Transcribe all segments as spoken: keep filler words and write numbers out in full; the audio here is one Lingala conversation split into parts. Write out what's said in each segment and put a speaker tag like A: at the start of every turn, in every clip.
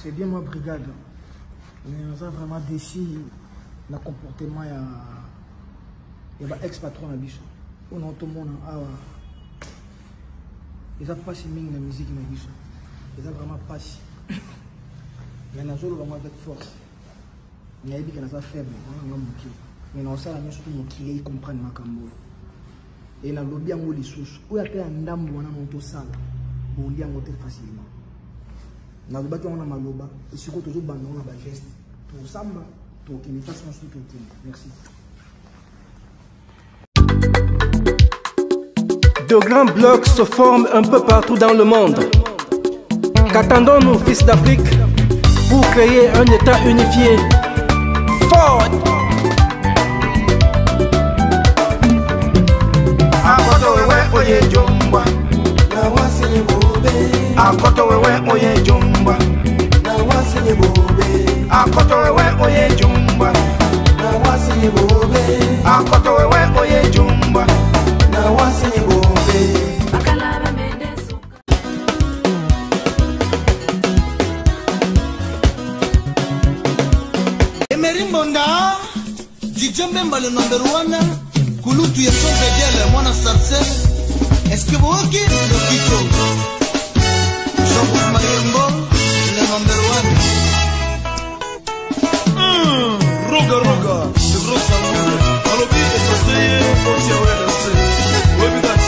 A: C'est bien ma brigade. Mais on a vraiment déçu le comportement de l'ex-patron de Bisso. On a tout le monde. Ils n'ont pas si bien la musique de Bisso. Ils n'ont vraiment pas si. Il y en a vraiment avec force. Il y a des gens qui sont faibles. Mais on sait la même chose que ils comprennent ma cambo. Et dans le lobby, il y a des choses. Où il y a un dame qui a monté au sale. Où il y a monté facilement. Dans le bâtiment, on a maloba. Et surtout, toujours, on a un geste. Pour Samba, pour qu'il me fasse un soutien. Merci.
B: De grands blocs se forment un peu partout dans le monde. Qu'attendons-nous, fils d'Afrique, pour créer un État unifié, fort?
C: Akoto wewe oye jomba, na wasile bobe. Akoto wewe oye jomba, na wasile bobe. Akoto wewe oye jomba, na wasile bobe. Akoto wewe oye jomba, na wasile bobe.
D: Emerimbonda, Dijembe Mbale number one. Kulutu ya songe jele mwana sarse. Est-ce que vous ok le kito? Jean-Paul Mayembo, le number one. Hmm, roga roga, le gros samoure. Alobi est conseillé, au tiawé le se. Webidat.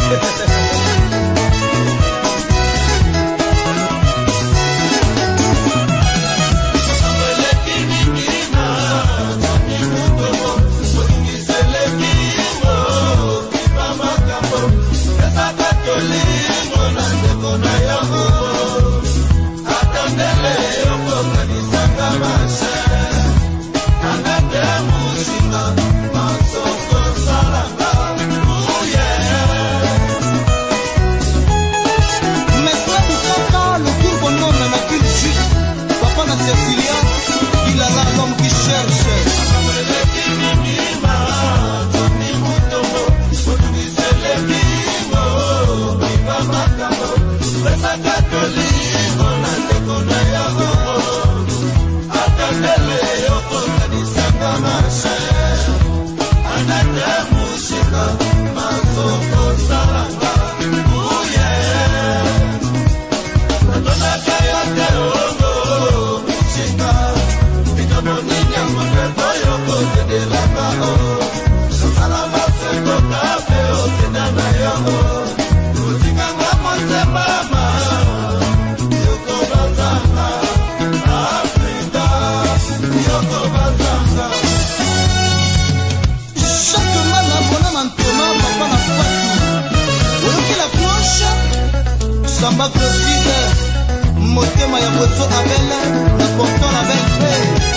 D: Samba Clotilde, motema ya moto abele, na porto na belle.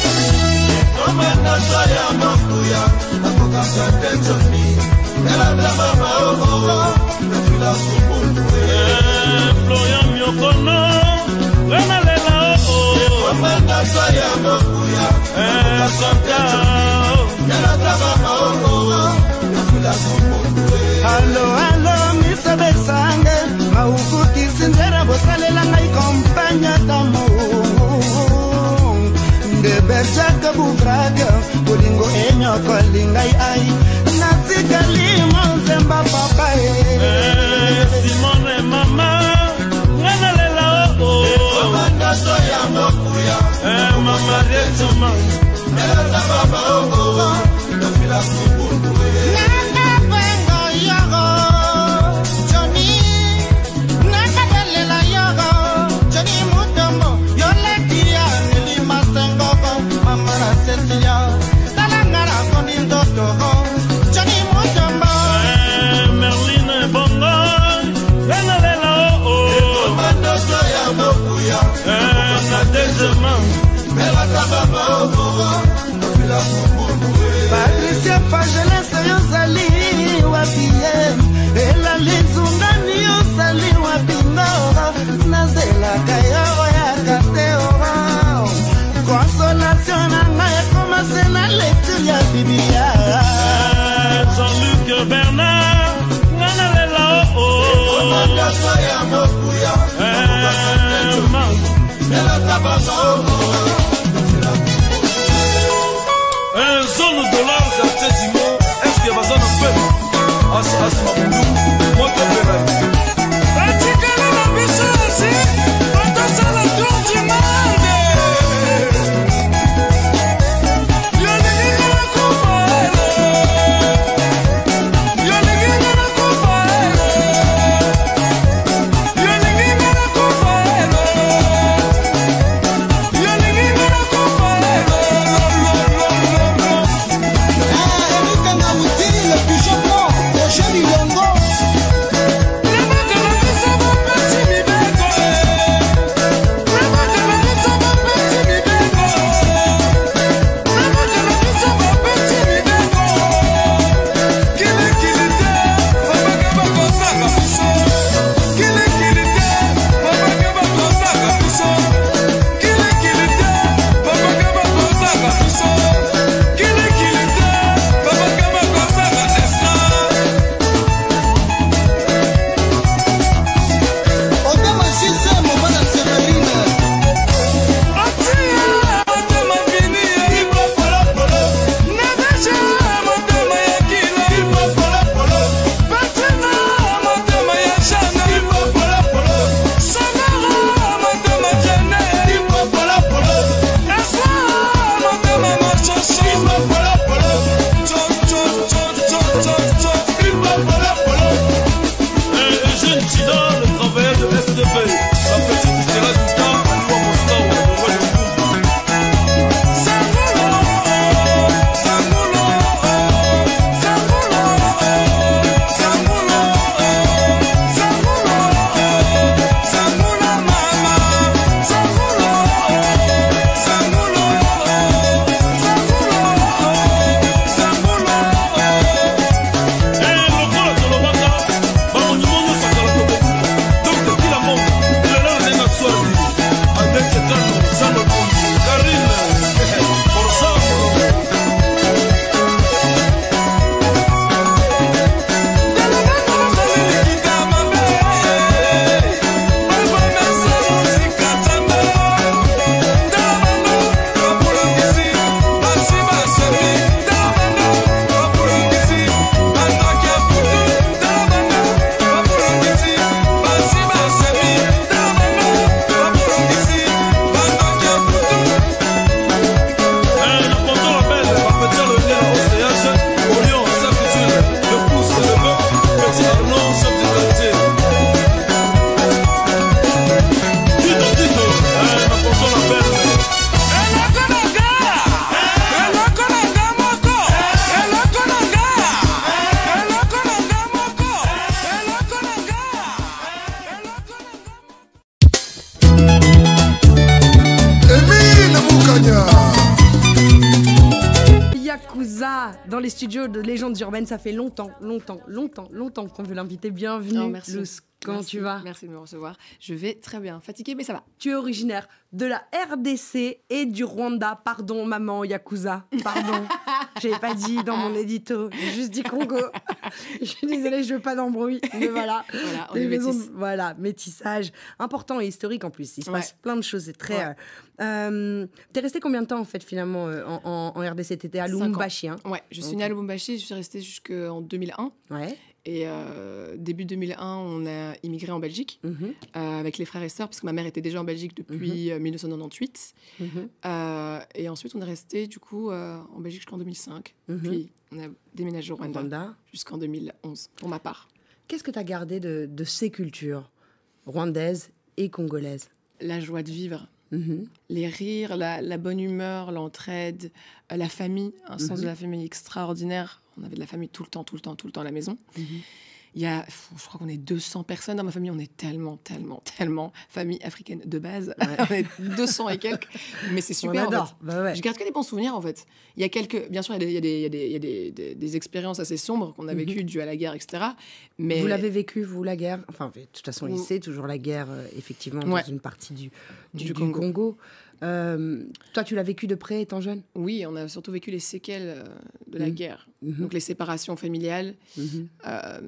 D: Komanda saya mokuya, na koka sante joni, ela drama maoho, na fila supunwe. Florian Miokono, wena lela o. Komanda saya mokuya, na koka sante joni, ela drama maoho, na fila supunwe. Hello, hello, Mister Besange. Maukuti sindera bosalela ngai kompanya tamu de besaka bubraga bolingo enyo kolingai ai natika limo zemba papa eh Simone mama ngana lela o komanda soya mokuya eh mama retuma ela baba o no fila supundu nana pengo yago Baba
E: Yakuza dans les studios de Légendes Urbaines. Ça fait longtemps, longtemps, longtemps, longtemps qu'on veut l'inviter. Bienvenue,
F: oh, merci.
E: Luce. Comment
F: merci,
E: tu vas?
F: Merci de me recevoir. Je vais très bien. Fatiguée, mais ça va.
E: Tu es originaire de la R D C et du Rwanda. Pardon, maman, Yakuza. Pardon. Je n'avais pas dit dans mon édito. J'ai juste dit Congo. Je suis désolée, je veux pas d'embrouille. Mais voilà.
F: Voilà, on
E: Des
F: est
E: maisons de-
F: métis.
E: Voilà, métissage. Important et historique en plus. Il se
F: Ouais.
E: passe plein de choses. C'est très.
F: Ouais.
E: Euh, euh, T'es resté combien de temps en fait finalement euh, en, en, en R D C? T'étais à
F: Cinq ans.
E: Lubumbashi, hein?
F: Ouais, je suis
E: Ok.
F: née à Lubumbashi, je suis restée jusqu'en deux mille un.
E: Ouais.
F: Et euh, début deux mille un, on a immigré en Belgique
E: Mhm.
F: euh, avec les frères et sœurs, parce que ma mère était déjà en Belgique depuis euh, mille neuf cent quatre-vingt-dix.
E: Mhm.
F: Euh, et ensuite, on est resté du coup euh, en Belgique jusqu'en deux mille cinq.
E: Mhm.
F: Puis on a déménagé au Rwanda,
E: Rwanda.
F: jusqu'en deux mille onze, pour ma part.
E: Qu'est-ce que tu as gardé de, de ces cultures rwandaises et congolaises?
F: La joie de vivre.
E: Mhm.
F: Les rires, la, la bonne humeur, l'entraide, euh, la famille, un sens
E: Mhm.
F: de la famille extraordinaire. On avait de la famille tout le temps, tout le temps, tout le temps à la maison.
E: Mhm.
F: Il y a, pff, je crois qu'on est deux cents personnes dans ma famille. On est tellement, tellement, tellement famille africaine de base. on est deux cents et quelques. Mais c'est super.
E: On
F: en
E: adore.
F: fait.
E: Bah ouais.
F: Je garde que des bons souvenirs en fait. Il y a quelques, bien sûr, il y a des, il y a des, il y a des, il y a des, des- des expériences assez sombres qu'on a
E: Mhm.
F: vécues dues à la guerre, et cetera. Mais
E: Vous l'avez vécu, vous, la guerre? Enfin, de toute façon, il
F: Ou-
E: sait toujours la guerre, euh, effectivement,
F: Ouais.
E: dans une partie du, du,
F: Du
E: du
F: Congo.
E: Congo. Euh, toi, tu l'as vécu de près étant jeune?
F: oui, on a surtout vécu les séquelles euh, de la
E: Mhm.
F: guerre.
E: Mhm.
F: Donc les séparations familiales.
E: Mhm.
F: Euh,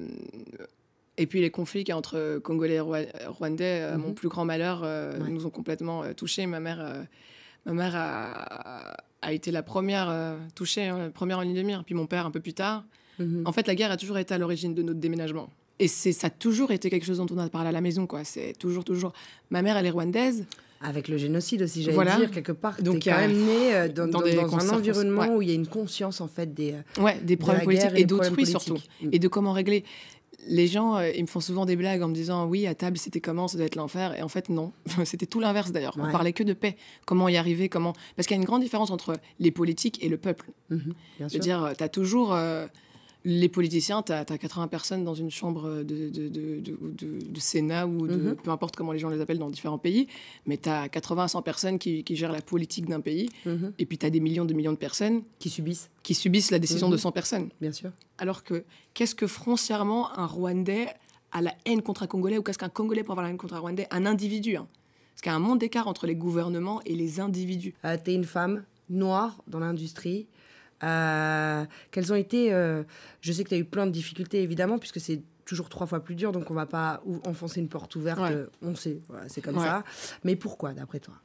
F: et puis les conflits qu'il y a entre Congolais et Rwa- Rwandais, à
E: Mhm.
F: mon plus grand malheur, euh,
E: Ouais.
F: nous ont complètement euh, touchés. Ma mère, euh, ma mère a, a été la première euh, touchée, hein, la première en ligne de mire. Puis mon père un peu plus tard.
E: Mhm.
F: En fait, la guerre a toujours été à l'origine de notre déménagement. Et c'est, ça a toujours été quelque chose dont on a parlé à la maison, quoi. C'est toujours, toujours. Ma mère, elle est rwandaise.
E: Avec le génocide aussi, j'allais
F: Voilà.
E: dire, quelque part.
F: Donc,
E: Donc, t'es
F: il y
E: quand
F: a-
E: même né euh, dans,
F: dans
E: dans-
F: des
E: dans un
F: concerts-
E: environnement
F: ouais.
E: où il y a une conscience, en fait, des... euh,
F: Ouais, des problèmes
E: la
F: politiques
E: guerre et
F: et,
E: des problèmes
F: d'autrui
E: politiques.
F: surtout.
E: Mm.
F: Et de comment régler. Les gens, euh, ils me font souvent des blagues en me disant oui, à table, c'était comment, ça doit être l'enfer. Et en fait, non. C'était tout l'inverse d'ailleurs.
E: Ouais.
F: On parlait que de paix. Comment y arriver, comment. Parce qu'il y a une grande différence entre les politiques et le peuple.
E: Mhm, bien sûr.
F: C'est-à-dire, tu as toujours. euh, les politiciens, tu as, quatre-vingts personnes dans une chambre de, de, de, de, de- de Sénat ou de,
E: Mhm.
F: peu importe comment les gens les appellent dans différents pays, mais tu as quatre-vingts à cent personnes qui, qui gèrent la politique d'un pays,
E: Mhm.
F: et puis tu as des millions de millions de personnes
E: Qui subissent,
F: qui subissent la décision
E: Mhm.
F: de cent personnes.
E: bien sûr.
F: Alors que, qu'est-ce que foncièrement un Rwandais a la haine contre un Congolais, ou qu'est-ce qu'un Congolais pour avoir la haine contre un Rwandais? Un individu. Hein. Parce qu'il y a un monde d'écart entre les gouvernements et les individus.
E: Euh, t'es une femme noire dans l'industrie. Euh, quelles ont été... euh, je sais que tu as eu plein de difficultés, évidemment, puisque c'est toujours trois fois plus dur, donc on va pas ou- enfoncer une porte ouverte.
F: Ouais.
E: euh, on sait, voilà, c'est comme
F: Ouais.
E: ça. Mais pourquoi, d'après toi?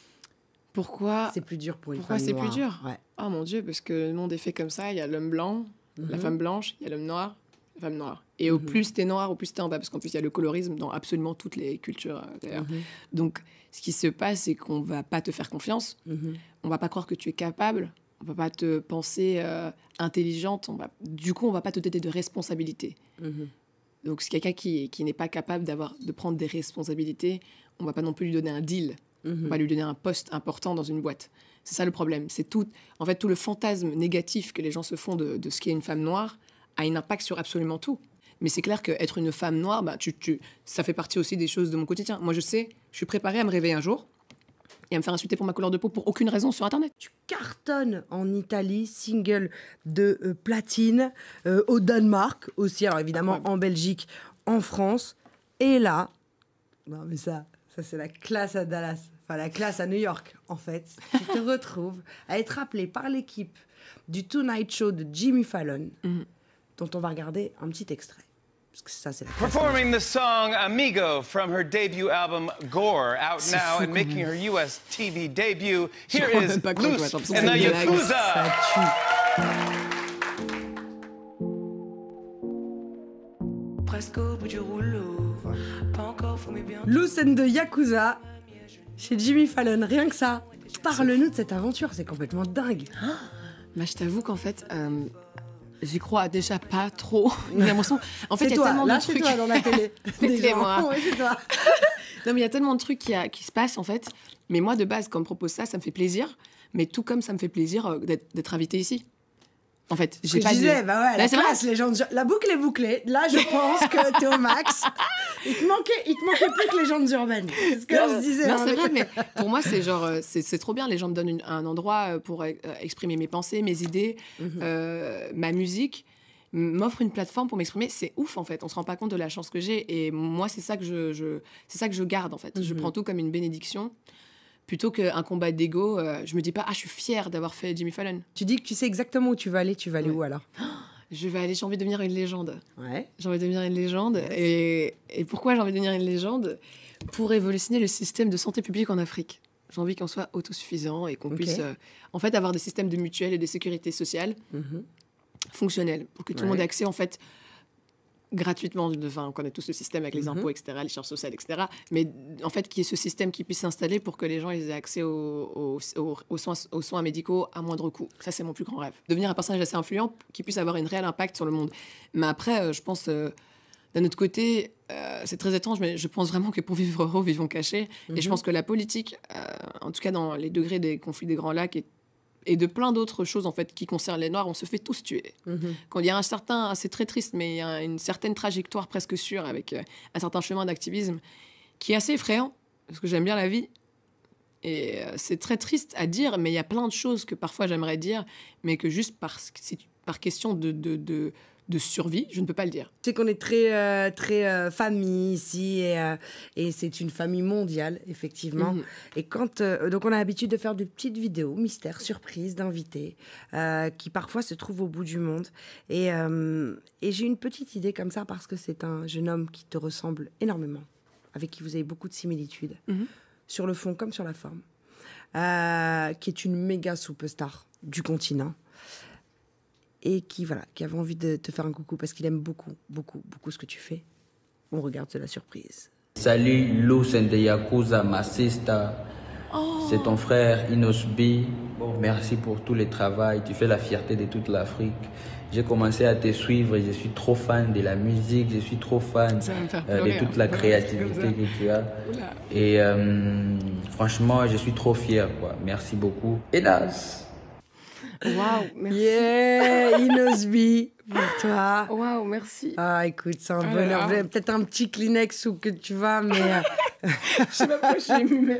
F: Pourquoi
E: C'est plus dur pour une
F: Pourquoi
E: femme
F: c'est
E: noire.
F: plus dur
E: Ouais.
F: Oh mon Dieu, parce que le monde est fait comme ça. Il y a l'homme blanc, la
E: Mhm.
F: femme blanche, il y a l'homme noir, la femme noire. Et au
E: Mhm.
F: plus t'es noir, au plus t'es en bas. Parce qu'en plus, il y a le colorisme dans absolument toutes les cultures, euh, d'ailleurs.
E: Mhm.
F: Donc, ce qui se passe, c'est qu'on va pas te faire confiance.
E: Mhm.
F: On va pas croire que tu es capable. On va pas te penser euh, intelligente. On va... Du coup, on va pas te donner de responsabilité.
E: Mhm.
F: Donc, c'est quelqu'un qui, qui n'est pas capable d'avoir, de prendre des responsabilités. On va pas non plus lui donner un deal.
E: Mhm.
F: On va lui donner un poste important dans une boîte. C'est ça le problème. C'est tout, en fait, tout le fantasme négatif que les gens se font de, de ce qu'est une femme noire a un impact sur absolument tout. Mais c'est clair qu'être une femme noire, bah, tu, tu, ça fait partie aussi des choses de mon quotidien. Moi, je sais, je suis préparée à me réveiller un jour et à me faire insulter pour ma couleur de peau pour aucune raison sur Internet.
E: Tu cartonnes en Italie, single de euh, platine, euh, au Danemark aussi, alors évidemment
F: Incroyable.
E: en Belgique, en France. Et là, non mais ça, ça c'est la classe à Dallas, enfin la classe à New York en fait. Tu te retrouves à être appelé par l'équipe du Tonight Show de Jimmy Fallon,
F: Mhm.
E: dont on va regarder un petit extrait. Parce que ça c'est la classe.
G: Performing the song Amigo from her debut album Gore, out
F: C'est
G: now
F: fou,
G: and
F: quand
G: making
F: même.
G: her U S T V debut.
F: Je
G: Here
F: crois
G: is
F: même pas qu'on
G: Loose
F: doit attendre,
G: and
F: c'est
G: the
F: une blague.
G: Yakuza.
E: Ça tue.
H: Presque au bout du rouleau, pas encore fou mais bien.
E: Loose and the Yakuza chez Jimmy Fallon, rien que ça. Parle-nous de cette aventure, c'est complètement dingue.
F: Bah, je t'avoue qu'en fait, euh, j'y crois déjà pas trop. J'ai l'impression. En fait,
E: C'est
F: il y a
E: toi,
F: tellement
E: là
F: de
E: c'est
F: trucs.
E: toi dans la télé.
F: C'est
E: Déjà.
F: moi.
E: Ouais, c'est toi.
F: Non, mais il y a tellement de trucs qui, a- qui se passent, en fait. Mais moi, de base, quand on me propose ça, ça me fait plaisir. Mais tout comme ça me fait plaisir euh, d'être d'être invitée ici. En fait,
E: j'ai
F: j'ai pas
E: je disais,
F: de...
E: bah ouais,
F: Là,
E: la
F: c'est
E: classe, légende... La boucle est bouclée. Là, je pense que t'es au max. Il te manquait, il te manquait plus que légendes urbaines. C'est ce que
F: Non,
E: je disais.
F: non,
E: hein,
F: c'est
E: avec-
F: vrai, mais pour moi, c'est genre, euh, c'est c'est trop bien. Les gens me donnent une- un endroit euh, pour euh, exprimer mes pensées, mes idées,
E: Mhm.
F: euh, ma musique, m- m'offre une plateforme pour m'exprimer. C'est ouf, en fait. On se rend pas compte de la chance que j'ai. Et moi, c'est ça que je, je- c'est ça que je garde, en fait. Je
E: Mhm.
F: prends tout comme une bénédiction. Plutôt qu'un combat d'ego, euh, je me dis pas, ah, je suis fière d'avoir fait Jimmy Fallon.
E: Tu dis que tu sais exactement où tu vas aller. Tu vas aller
F: Ouais.
E: où alors?
F: Je vais aller, j'ai envie de devenir une légende.
E: Ouais.
F: J'ai envie de devenir une légende. Et, et pourquoi j'ai envie de devenir une légende? Pour révolutionner le système de santé publique en Afrique. J'ai envie qu'on soit autosuffisant et qu'on
E: Ok.
F: puisse, euh, en fait, avoir des systèmes de mutuelles et de sécurité sociale
E: Mhm.
F: fonctionnels pour que tout le
E: Ouais.
F: monde ait accès, en fait, gratuitement. Enfin, on connaît tous le système avec les
E: Mhm.
F: impôts, et cetera, les charges sociales, et cetera. Mais en fait, qu'il y ait ce système qui puisse s'installer pour que les gens aient accès aux, aux, aux- aux soins, aux soins médicaux à moindre coût. Ça, c'est mon plus grand rêve. Devenir un personnage assez influent qui puisse avoir un réel impact sur le monde. Mais après, euh, je pense, euh, d'un autre côté, euh, c'est très étrange, mais je pense vraiment que pour vivre heureux, vivons cachés. Et je
E: Mhm.
F: pense que la politique, euh, en tout cas dans les degrés des conflits des Grands Lacs et, et de plein d'autres choses en fait qui concernent les Noirs, on se fait tous tuer.
E: Mhm.
F: Quand il y a un certain, c'est très triste, mais il y a une certaine trajectoire presque sûre avec euh, un certain chemin d'activisme qui est assez effrayant, parce que j'aime bien la vie. Et euh, c'est très triste à dire, mais il y a plein de choses que parfois j'aimerais dire, mais que juste par, c'est par question de, de, de, de survie, je ne peux pas le dire.
E: Tu sais qu'on est très, euh, très euh, famille ici et, euh, et c'est une famille mondiale, effectivement.
F: Mhm.
E: Et quand, euh, donc on a l'habitude de faire des petites vidéos mystères, surprises d'invités euh, qui parfois se trouvent au bout du monde. Et, euh, et j'ai une petite idée comme ça parce que c'est un jeune homme qui te ressemble énormément, avec qui vous avez beaucoup de similitudes,
F: Mhm.
E: sur le fond comme sur la forme, euh, qui est une méga superstar du continent. Et qui, voilà, qui avait envie de te faire un coucou parce qu'il aime beaucoup, beaucoup, beaucoup ce que tu fais. On regarde, c'est la surprise.
I: Salut Lucen de Yakuza, ma sister. C'est ton frère Inos B. Merci pour tout le travail. Tu fais la fierté de toute l'Afrique. J'ai commencé à te suivre et je suis trop fan de la musique. Je suis trop fan
F: Ça va me faire
I: euh,
F: pleurer,
I: de toute
F: hein.
I: la
F: Voilà,
I: créativité
F: c'est comme ça.
I: que tu as.
F: Oula.
I: Et euh, franchement, je suis trop fier, quoi. Merci beaucoup. Hélas.
F: Waouh, merci.
E: Yeah, Inosby, pour toi.
F: Waouh, merci.
E: Ah, écoute, c'est un
F: Ah là
E: bonheur.
F: là.
E: Vous avez peut-être un petit Kleenex ou que tu vas, mais... euh,
F: Je sais pas pourquoi je suis émue, mais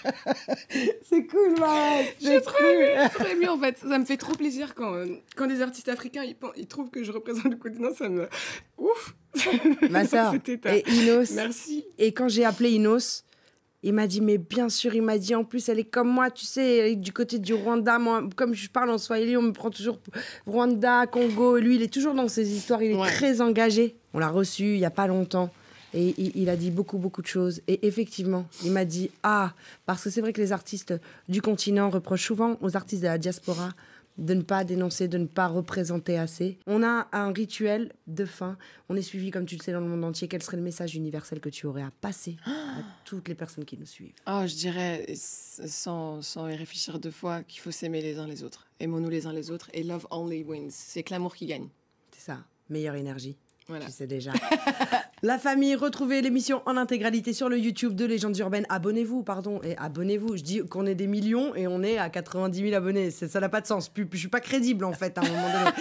E: c'est cool, ouais.
F: je suis trop émue, je suis trop émue, en fait. Ça me fait trop plaisir quand, euh, quand des artistes africains ils, pen- ils trouvent que je représente le continent. Ça me. Ouf.
E: Ma sœur.
F: Cet état.
E: Et Inos.
F: Merci.
E: Et quand j'ai appelé Inos, il m'a dit, mais bien sûr, il m'a dit, en plus, elle est comme moi, tu sais, elle est du côté du Rwanda. Moi, comme je parle en Swahili, on me prend toujours pour Rwanda, Congo. Et lui, il est toujours dans ses histoires, il est
F: Ouais.
E: très engagé. On l'a reçu il n'y a pas longtemps. Et il, il a dit beaucoup, beaucoup de choses. Et effectivement, il m'a dit, ah, parce que c'est vrai que les artistes du continent reprochent souvent aux artistes de la diaspora de ne pas dénoncer, de ne pas représenter assez. On a un rituel de fin. On est suivi, comme tu le sais, dans le monde entier. Quel serait le message universel que tu aurais à passer à toutes les personnes qui nous suivent?
F: Oh, je dirais, s- sans, sans y réfléchir deux fois, qu'il faut s'aimer les uns les autres. Aimons-nous les uns les autres. Et love only wins. C'est que l'amour qui gagne.
E: C'est ça, meilleure énergie.
F: Voilà.
E: Tu sais déjà. La famille, retrouvez l'émission en intégralité sur le YouTube de Légendes Urbaines. Abonnez-vous, pardon, et abonnez-vous. Je dis qu'on est des millions et on est à quatre-vingt-dix mille abonnés. C'est- Ça n'a pas de sens. Puis, puis je suis pas crédible en fait à un moment donné.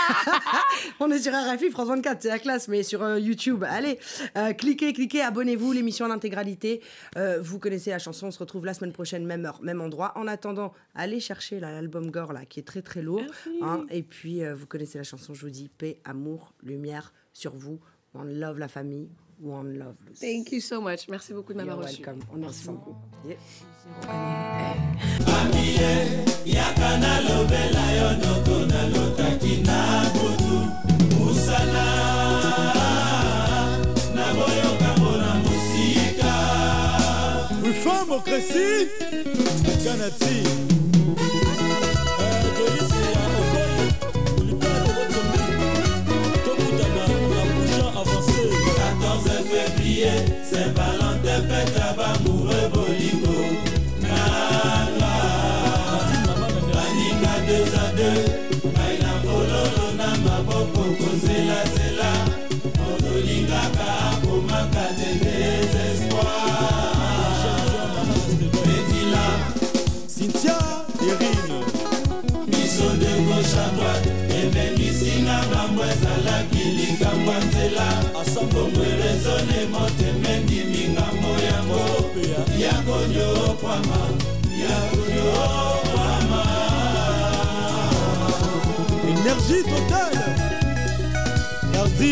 E: On est sur R F I, France vingt-quatre, c'est la classe, mais sur euh, YouTube. Allez, euh, cliquez, cliquez, abonnez-vous, l'émission en intégralité. Euh, vous connaissez la chanson, on se retrouve la semaine prochaine, même heure, même endroit. En attendant, allez chercher là, l'album Gore là, qui est très très lourd. Hein. Et puis, euh, vous connaissez la chanson, je vous dis, paix, amour, lumière sur vous. One love la famille, one love Lucy.
F: Thank you so much. Merci beaucoup de m'avoir
E: You're
F: reçu.
E: welcome. On est
F: Merci
E: ensemble.
F: beaucoup.
E: Yeah.
D: Démocratie, Canati. quatorze février, Saint-Valentin, fête à Bamoureux, Bolingo. Nana, Baninga deux à deux, Baila Fololo, Namaboko, Kozela, Zela, Odolinga, Kakomaka, des désespoirs. Cynthia, Irine, Misso de gauche à droite. Emebisinga ngambo ezalaki likambo nzela Asambomwe rezone motemendi mingambo yango Yakonyo kwama, yakonyo kwama
J: Énergie totale Nardi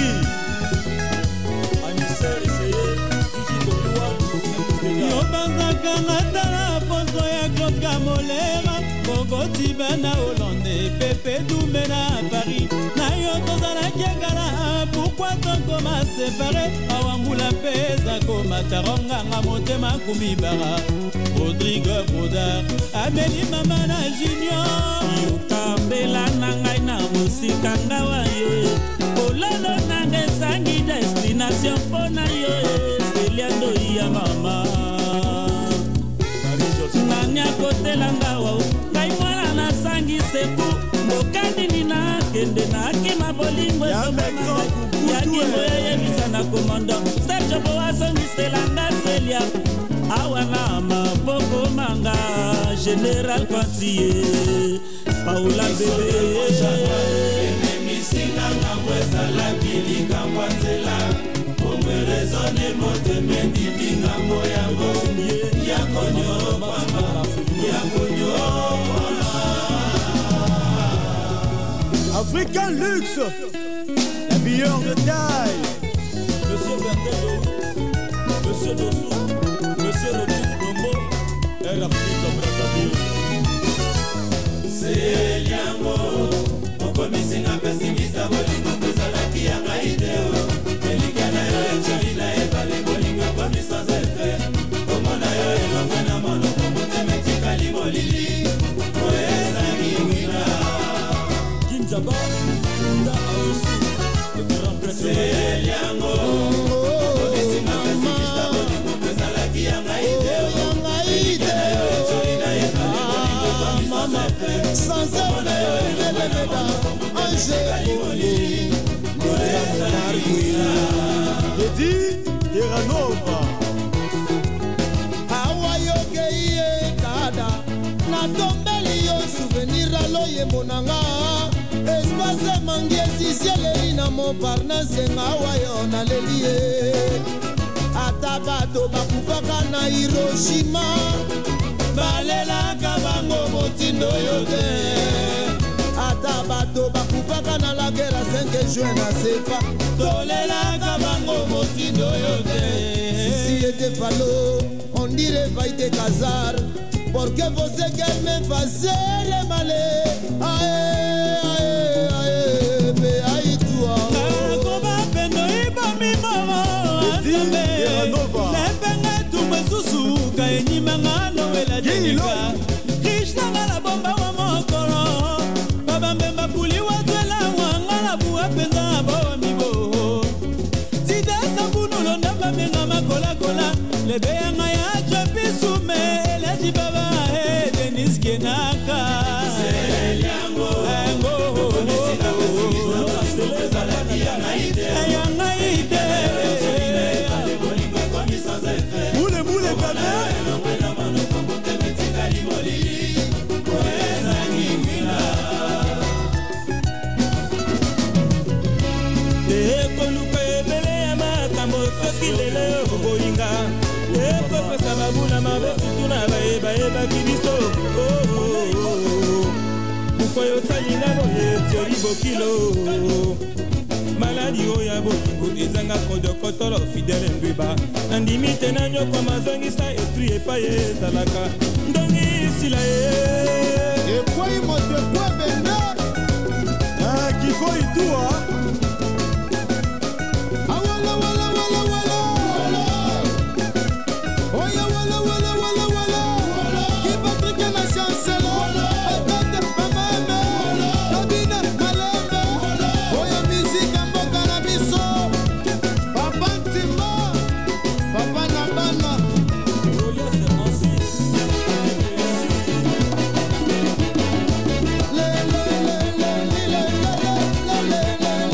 J: Anissé essayé Gigi Tokouan
D: Yobanzaka ngatala poso ya Claude Kamolera Bogoti bana Hollande Pepe Doumbé na Paris Na yo tozalaki ekala Pourquoi tokoma séparé Awambula peza koma taronganga motema kumibara Rodrigue Brodard Amélie Mamana Junior Yokambela na ngai na mosika ngawa ye Ololo nanga esangi destination mpona yo Seliando ya mama Nani akotela ngawa Ngai mwana nasangi seku Mbokani nina kende na akima bolingo Esomana Yakimo yeyebisa na komando Sergio Boazo miselanga Celia Awana maboko manga Général Quantier Paola Bébé Ememisina ngambo ezalaki likambo nzela Omwe rezone motemendi mingambo yango Yakonyo kwama, yakonyo kwama
J: African Luxe L'habilleur de taille Monsieur Bertello Monsieur Dossou Monsieur Rodrigue Combo R F comme Brazzaville
D: Seliango Mokomisinga pesimista bolingo kozalaki yanga ideo Elikana yo echolina ebale bolingo komisans efe Komona yo elongo na monoko motemetikali molili Oezangi wina
J: Kinjaba Nda Aosu Le grand prêtre
D: Seliango Mokomisinga pesimista bolingo kozalaki yanga ideo Elikana yo echolina ebale bolingo komisans efe
C: Sans
J: Lady Terranova
C: Awayokeye kada Natombeli yo souvenir aloye monanga Espace mangiesi sieleri na Montparnasse Awayo na lelie Atabato bakufaka na Hiroshima
D: Balelaka bango motindo yote
C: Ata bato bakufaka na la guerre cinq juin na sefa
D: Tolelaka bango motindo yote
C: Si était falo, on dirait vaite Kazar Porque você quer me fazer malé Ae, ae, ae, be ae tua
D: Nakoba pendo iba mimoro Asambe Lepenge tumwe susu Kaenyi mangano wela jenika Krishna ngala bomba wa mokoro Baba mbemba kuli watwela Wangala buwa peza bawa mibo Tida sabunu londa bamenga makola kola Lebe yanga ya jopi sume Leji baba he Denis Kenaka Seliango Engo Komisina pesimisa Basile zalaki yanga ide Yanga ide
J: Moule moule kame
D: ekoluka ebele ya makambo soki lelo okoyinga ekopesa babula mabe sutu na bayebayebaki biso pukwa yosalinga boye tiori bokilo maladi oyo ya bolingo ezanga kodokotolo fidele ndwiba nandimi te na nyokwa mazongisa esprit epai ezalaka ndongi sila ye
C: ekwei moto ekwe benda
J: Kifo itua
C: Awala wala wala wala Oya wala wala wala wala Ki Patrick na chancela Atante mamame Tabina malembe Oya musique mboka na biso Papa Ntima Papa Nabana Le le le le le le le le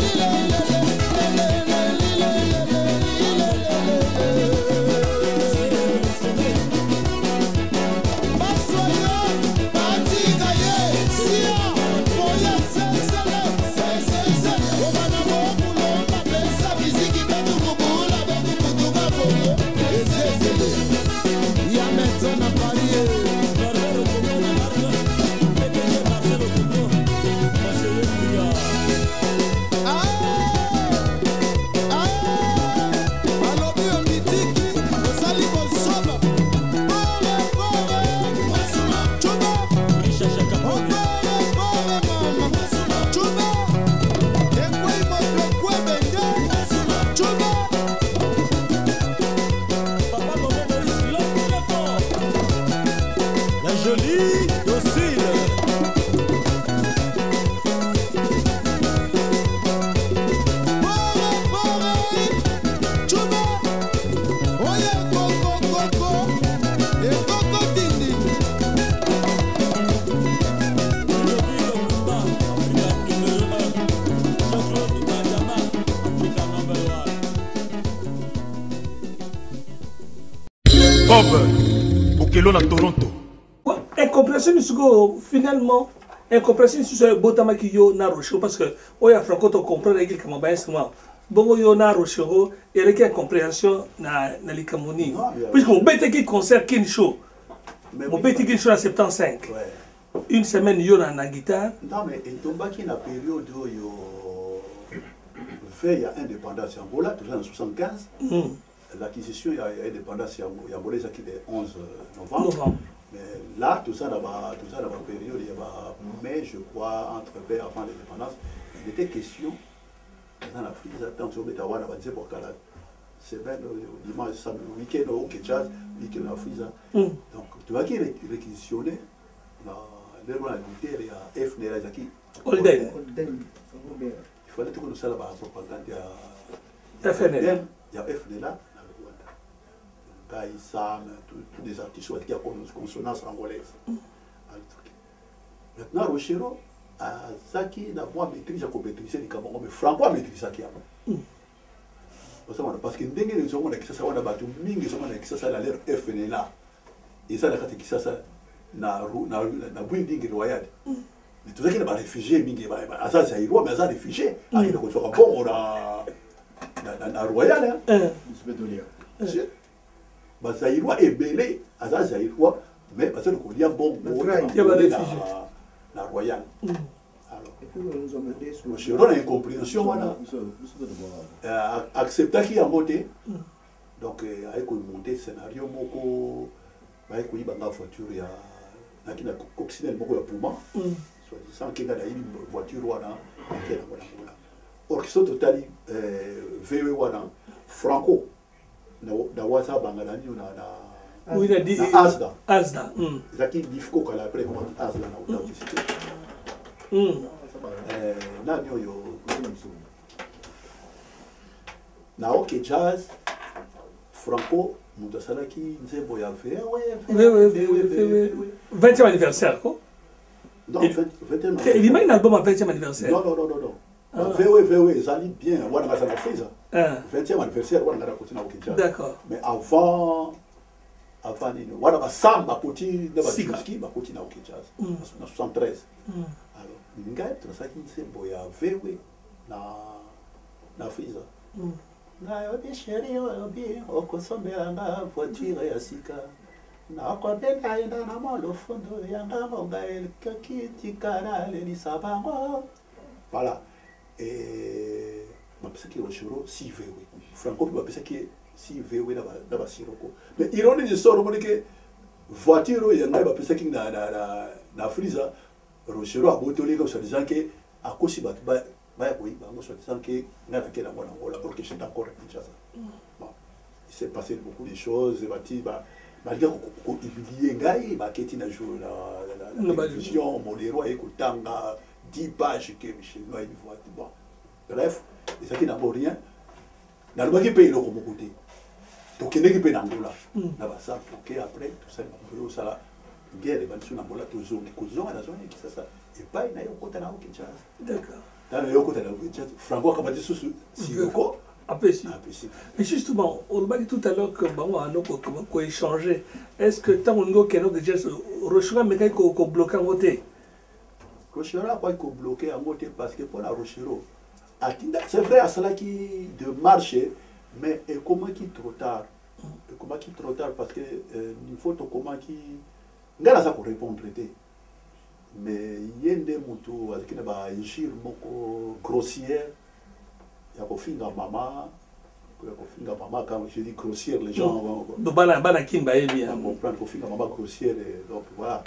J: Bob Bokelo na Toronto.
K: Incompréhension nous finalement incompréhension sur botama qui yo na rocho parce que oya franco to comprendre qu'il comme ba instrument bongo yo na rocho et avec incompréhension na na likamoni puisque on bête qui concert kin show mon bête qui show en soixante-quinze une semaine yo na na guitare
L: non mais il tomba qui na période yo fait il y a indépendance Angola toujours en soixante-quinze l'acquisition il y a indépendance Angola qui est onze novembre. Mais là, tout ça, dans la période, il y a mai, je crois, entre paix avant l'indépendance, il était question, dans la frise, attention, mais t'as avancé pour qu'elle c'est bien, dimanche, samedi, week-end, au Ketchaz, week-end, la frise. Donc, tu vois qui est réquisitionné, il y a F N L,
K: Holden.
L: Il fallait que nous ça, la propagande, il y
K: a F N L.
L: Il y a F N L là. Sam, tous des artistes qui ont une consonance angolaise. Maintenant, Rochero, Zaki n'a pas maîtrisé la compétition du Cameroun, mais Franco a maîtrisé ça. Parce que dès que nous avons dit que ça, on a battu Ming, nous avons dit que ça, ça a l'air F N L là. Et ça, c'est que ça, ça, na building royal. Mais tout ça qui n'est pas réfugié, Ming, ça, c'est un roi, mais ça, réfugié. Il y a un bon, on a royal. Bah Zaïrois est belé, à ça Zaïrois, mais parce que il y a bon la royale. Alors, je donne une compréhension, voilà. Accepter qu'il y a monté, donc avec une montée scénario, beaucoup, avec une voiture, il y a une coccinelle, beaucoup de poumons, soit disant qu'il y a une voiture, voilà. Or, qui sont totalement V E, voilà, Franco. Na WhatsApp bangalani na na
K: oui na di
L: Asda
K: Asda
L: zaki difiko kala après comment Asda na authenticité
K: mm
L: eh na nyoyo na OK Jazz Franco mudasala ki nzembo ya V
K: oui oui oui vingtième anniversaire quoi
L: non vingtième
K: il y a un album à vingtième anniversaire
L: non non non non V O V O ça lit bien on a ça na fait ça vingtième anniversaire on a continué au Kinshasa.
K: D'accord.
L: Mais avant avant ni on a samba petit de Bachuski ba continue au Kinshasa en soixante-treize. Alors ngai to ça qui c'est boya V O na na Fiza. Na obi chéri obi okosomela nga voiture ya sika. Na ko benda enda na molo fondo yanga monga el kaki tikana le sabango. Voilà. Et je pense que Rochero, si V O. Franco, je pense que si V O est là-bas, Siroko. Mais ironie de ça, on dit que voiture, il y a un peu qui na na na na Frisa, Rochero a botolé comme ça disant que à cause de bah bah oui, bah moi ça disant que n'a pas qu'elle a voilà voilà pour que je d'accord avec Kinshasa. Bon, il s'est passé beaucoup de choses, bâti bah malgré qu'il y ait ngai, bah qui n'a joué la la télévision, Molero et Kutanga, dix pages que Michel Noël voit bon. Bref, et ça qui n'a pas rien. Dans le pays, pays le comme côté. Donc il y a qui paye dans l'Angola. Là-bas ça, ok après tout ça, on ça la guerre, les bandes sur l'Angola, tout ça, les cousins, la zone qui ça ça. Et pas il y a eu côté dans Kinshasa.
K: D'accord.
L: Dans le côté dans Kinshasa, Franco a battu sous Siroko.
K: Apprécié. Mais justement, on m'a dit tout à l'heure que bon, on a quoi échanger. Est-ce que tant on a quelqu'un que j'ai Rochera mais qu'il faut bloquer en côté.
L: Rochera pas qu'il faut bloquer en côté parce que pour la Rochero. C'est vrai à cela qui de marcher, mais et comment qui trop tard, et comment qui trop tard parce que euh, il faut comment qui, n'a ça pour répondre traité, mais il y a des motos avec une bah gire beaucoup grossière, il y a qu'au fin de maman, qu'au fin de maman quand je dis grossière les gens vont.
K: Donc bana bana kin ba bien.
L: On comprend qu'au fin de maman grossière donc voilà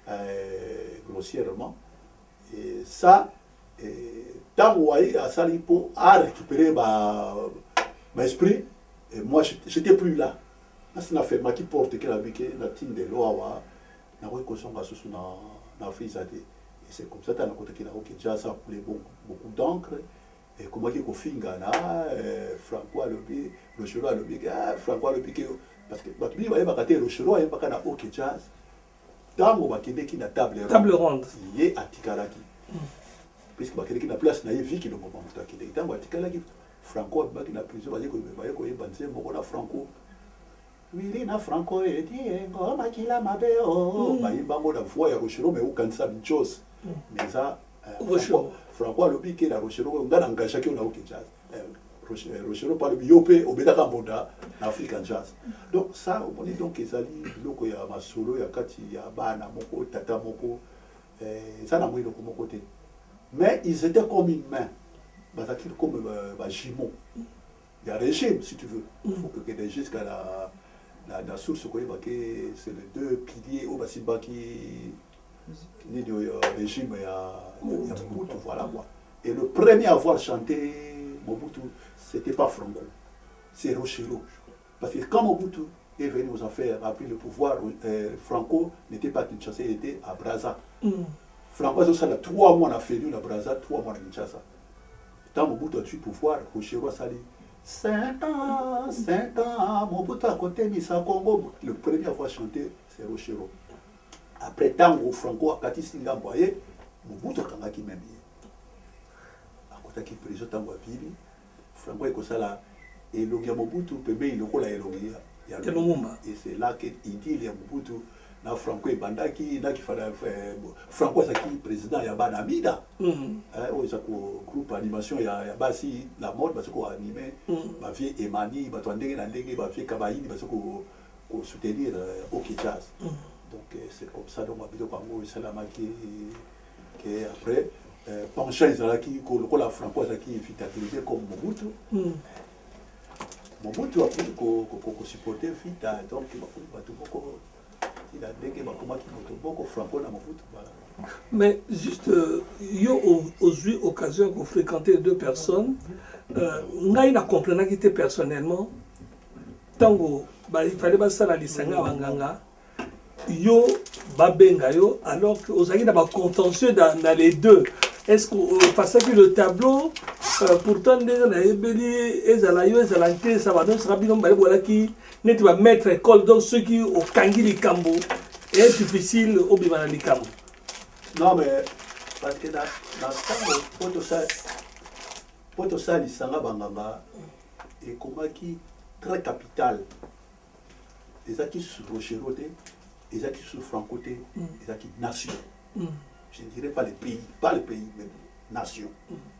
L: grossièrement et ça et tant que à Salipo a récupéré ma, ma esprit, et moi j'étais plus là. C'est une affaire qui porte que la vie na tine de loa na ko kosonga susu na na fisa et c'est comme ça dans côté qui na ko déjà ça coulait beaucoup beaucoup d'encre et comment qui ko finga na Franco le bi le chero le bi Franco le bi parce que ba bi ba ba katé le chero ba kana o ke jazz tango ba kende ki na table ronde
K: table ronde
L: yé atikalaki puisque bakende na place na vie qui le moment mutakende itango atikalaki Franco ba ki na prison ba yeko ba yeko yeba nse moko na Franco Wili na Franco edi ngoma kila mabeo bayimba mo na voix ya Rochero mais ukanisa bichos mais ça Franco Franco alobi ke la Rochero ngana ngasha ke na uke jazz Rochero par le biope obeda kamboda na African jazz donc ça on est donc ezali loko ya masolo ya kati ya bana moko tata moko eh ça na mwilo ko moko te mais ils étaient comme une main bazaki comme ba jumeaux il y a régime si tu veux il faut que que jusqu'à la La, la source c'est les deux piliers au Basimba qui ni du régime et Mobutu, voilà quoi. Et le premier à avoir chanté Mobutu, c'était pas Franco, c'est Rochero. Parce que quand Mobutu est venu aux affaires, a pris le pouvoir, euh, Franco n'était pas Kinshasa, il était à Brazza. Mm. Franco a eu trois mois à faire à Brazza, trois mois à Kinshasa. Quand Mobutu a eu le pouvoir, Rochero a sali. Cinq ans, cinq ans, Mobutu a côté Missa Congo. Le premier à avoir chanté, c'est Rochero. Après Tango, Franco a Kati Singa Mboye, Mobutu a Kangaki même. A côté qui présente Tango à Bibi, Franco est comme ça là. Et le gars Mobutu, Pebe, il est là, il est là. Et c'est là qu'il dit, il y a Mobutu. Na Franco Bandaki, na qui fallait faire Franco Saki président ya bana mida. Mhm. Eh o ça ko groupe animation ya ya basi la mode parce qu'on animé ba vie Emani ba to ndenge na ndenge ba vie Kabaini parce qu'on ko soutenir au Jazz. Donc c'est comme ça donc habito Congo salama qui qui après penchant Izalaki ko ko la Franco Saki fitabilité comme Mobutu. Mobutu a pu ko ko ko supporter fita donc ba tout beaucoup. Il a dit que beaucoup Franco n'a pas.
K: Mais juste, euh, yo aux eu occasion de fréquenter deux personnes, ngai na comprendre qui était personnellement, tango bah il fallait pas ça la lisanga wanganga, yo babenga yo alors que aux na ba contentieux dans, dans les deux. Est-ce que euh, parce que le tableau euh, pourtant déjà na ebeli ezala yo ezala te ça va donc sera bien bah voilà qui n'est pas mettre école donc ceux qui au kangi likambo est difficile au bimana likambo.
L: Non mais parce que dans dans tango poto ça poto ça lisanga banganga et comment qui très capital les acquis sur Rochero les acquis sur Franco les acquis nation. Je ne dirais pas les pays, pas les pays, mais nation.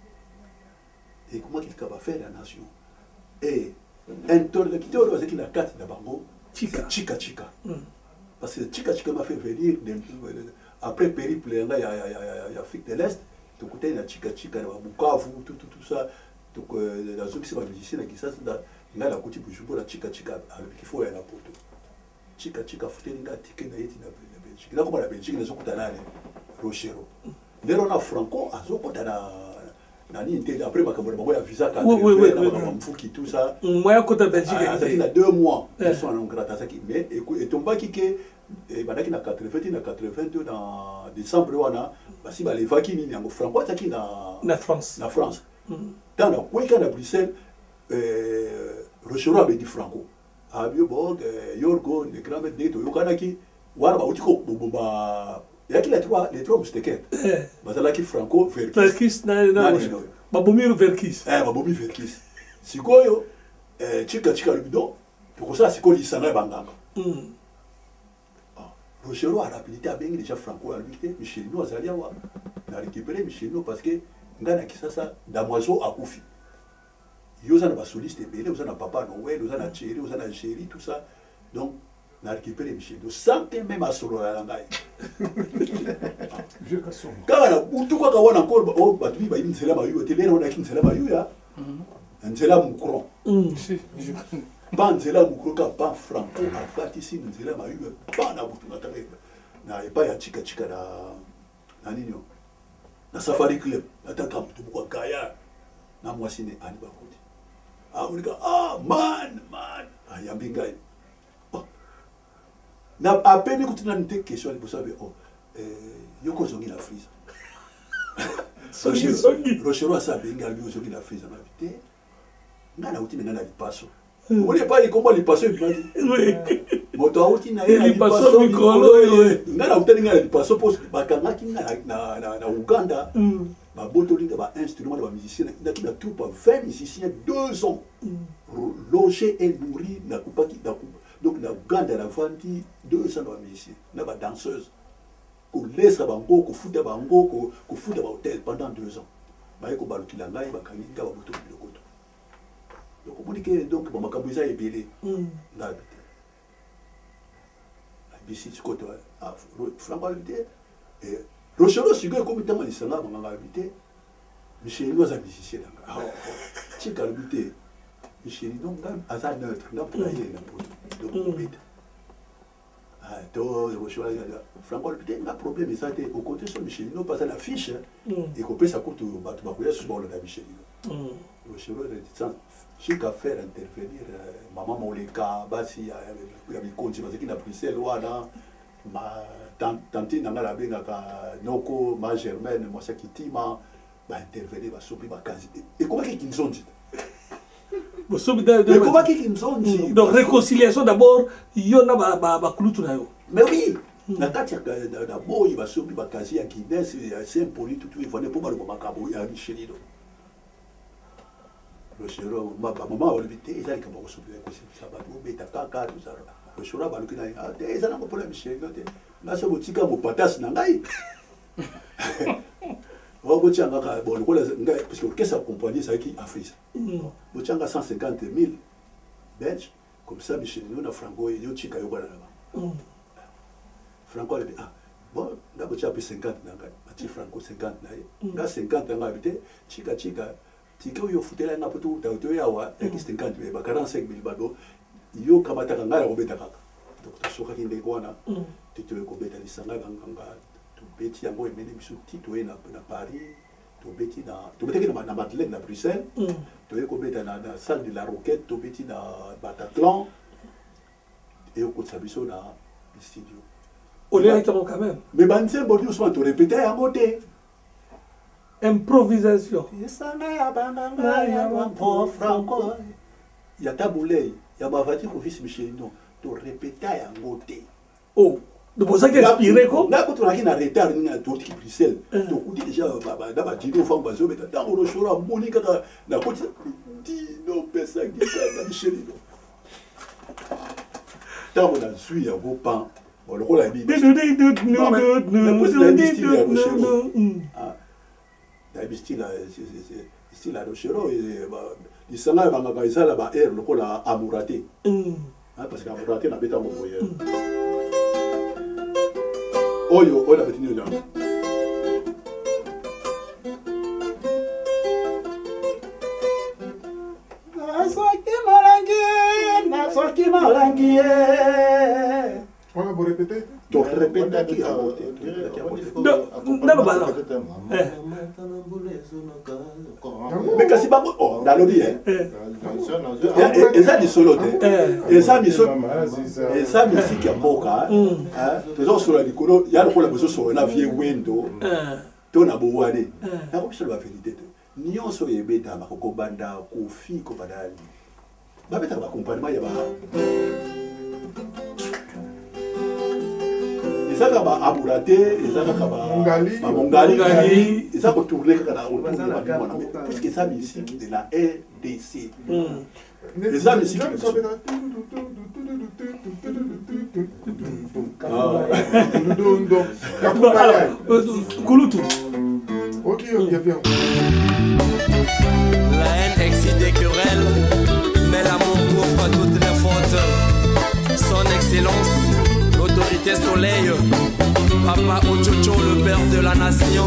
L: Mm. Et comment qu'il va faire la nation? Et interlocuteur, c'est qu'il a quatre d'abord, Chika Chika Chika. Mm. Parce que Chika Chika m'a fait venir, après périple, il y a Afrique de l'Est, tout côté, il y a Chika Chika, Bukavu, tout, tout, tout ça. Donc, la zone qui s'est musicien, il y a la côté pour la Chika Chika, il faut y aller pour tout. Chika Chika, il faut y aller ticket, il y a Belgique. Là, comment la Belgique, ils ont Rochero. Là, on a Franco, à Zokota na nini après ma caméra, moi, il y a visa quand il tout ça.
K: Moi, à côté de Belgique,
L: il y a deux mois. Ils sont en Gratasaki. Mais, et tomba qui est, et badaki na quatre-vingt, na quatre-vingt-deux, dans décembre, on a, parce que les vagues, il y a Franco, ça qui na
K: France.
L: Na France. Dans le week-end à Bruxelles, Rochero avait dit Franco. Abiobog, Yorgo, les grands maîtres de Yokanaki, Wara, Outiko, Boba. Il y a qui les trois, les trois mousquetaires. Bazalaki Franco, Verkis.
K: Verkis, non, non, non. Babomir Verkis.
L: Eh, Babomir Verkis. Sikoyo, Chika Chika Lubido, pour ça, c'est quoi l'Isana Banganga. Rochero a rapidité à bien déjà Franco à l'unité, Michelino a Zaliawa. Il a récupéré Michelino parce que Ngana Kisasa, Damoiseau a Koufi. Yosa n'a soliste belé, Yosa n'a Papa Noël, Yosa n'a Chéri, Yosa n'a Chéri, tout ça. Donc, on a récupéré Michelino, sans que même à solo la langue. Quand on a tout quoi qu'on a encore, oh, bah tu vas y aller, bah you, tu es là, on a qui c'est là, bah you ya. On c'est là mon cron. Ban c'est là mon cron, quand ban Franco a parti ici, on c'est là, bah you, ban à bout de la table. Na et pas ya chica chica na na nino. Na Safari Club, na tant que tu vois Gaïa, na moi c'est né Ani Bakoti. Ah on dit ah man man, ah yambingai. Na à peine que tu n'as une question, vous savez, oh, yoko zongi la frise. Rochero a sa benga lui zongi la frise en invité. Ngana uti ngana li passo. Vous voulez pas comment li passo il m'a dit. Oui. Moto uti na li passo mikolo. Ngana uti ngana li passo parce que bakanga ki na na na Uganda. Ba boto linga ba instrument ba musicien na ki na troupe vingt musiciens deux ans. Logés et nourris na kupaki na donc na Uganda na vandi deux cents de musiciens na ba danseuse ko laisse bango ko futa bango ko ko futa ba hôtel pendant deux ans ba ko balukila ngai ba kangi ngaba boto bilokoto donc on dit que donc ba makabuza ebele na habité habité ci côté ah franco habité et Rochero sigo comme tellement les sanga ba habité Michel nous a musicien ah ci habité Michel non ngam asa neutre ngam player na poto donc bête ah to Rochero franco habité na problème ça était au côté sur Michel non pas à l'affiche et qu'on peut ça coûte ba ba ko yesu ba la Michel Rochero de ça chika faire intervenir maman Moleka basi ya bikonzi parce qu'il a pris celle wana ma tante nanga la benga ka noko ma Germaine moi ça kitima ba intervenir ba sopi ba kazi et comment qu'ils nous ont dit
K: bo sopi da
L: mais comment qu'ils nous ont dit
K: donc réconciliation d'abord yona ba ba ba kulutu na yo
L: mais oui na kati ya d'abord il va sopi ba kazi ya Guinée c'est impoli tout tout il faut ne pas le makabo ya Michelino Rochero ma maman olibité ils allaient comme sopi ko ça ba do beta kaka tout ça Rochero ba lukina ah des ana ko problème Michelino na se botika mo patas na ngai on va tianga ka bon ko ngai parce que qu'est-ce que compagnie ça qui Afrique bo tianga cent cinquante mille belge comme ça Michelino na franco yo tika yo bana là franco le ah bon na bo tia cinquante na ngai ati franco cinquante na nga cinquante na habité tika tika tika yo futela na poto ta to yawa ya ki cinquante mais ba quarante-cinq mille bado yo kamata ngala ko beta kaka donc to soka kinde ko na tu ko beta lisanga nganga to beti yango emene biso tito na na Paris to beti na to beti na na Madeleine na Bruxelles to ko beta na na salle de la Roquette to beti na Bataclan et au côté biso na studio
K: on est quand même
L: mais banze bodi souvent to répéter yango te
K: improvisation
L: isanga ya bananga ya wa franco ya tabulei ya bavati ko fils Michelino to répéter yango te
K: oh de pour ça qu'il inspiré quoi
L: là quand on a qui na retard ni na tout qui Bruxelles donc on dit déjà ba ba dino fam bazo beta dans le chora monika na côté dino pesa qui na Michelino tant on a suivi ya go pan on le rôle a dit non ah da style c'est style la Rochero et il s'en a ba ga la ba air le rôle a amouraté parce que amouraté na beta mo voyer oyo oyo beti nyo nyama nasoki molangi nasoki molangi
M: on va répéter
L: donc répéter qui a monté
K: non bala
L: mais kasi ba oh dans le bien et ça dit solo et ça mi so et ça musique ya mboka hein toujours sur la likolo ya le kola beso sur na vie window to na bowane na ko la vérité nyonso yebeta ba ko banda ko fi ko badali ba beta ba accompagnement ya ba ezaka ba aburate ezaka ba ba mongali ezaka tourner kaka na autour de la puisque ça musique de la R D C les amis musique
K: Kulutu
M: ok on y vient
D: la haine excite des querelles mais l'amour couvre toutes les fautes son excellence l'autorité soleil Papa Ochocho le père de la nation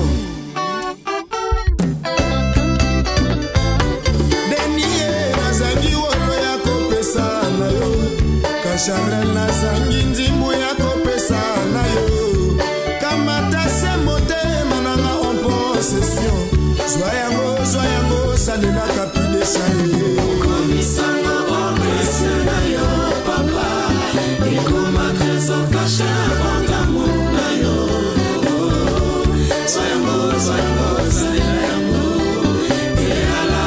N: Chanel nazangi nzimbu ya kopesa na yo kamata se motema nanga en possession zwa yango zwa yango salelaka plus de chanel komisanga opesa na yo papa ekoma trésor caché avant d'amour na yo zwa yango zwa yango salela yango eala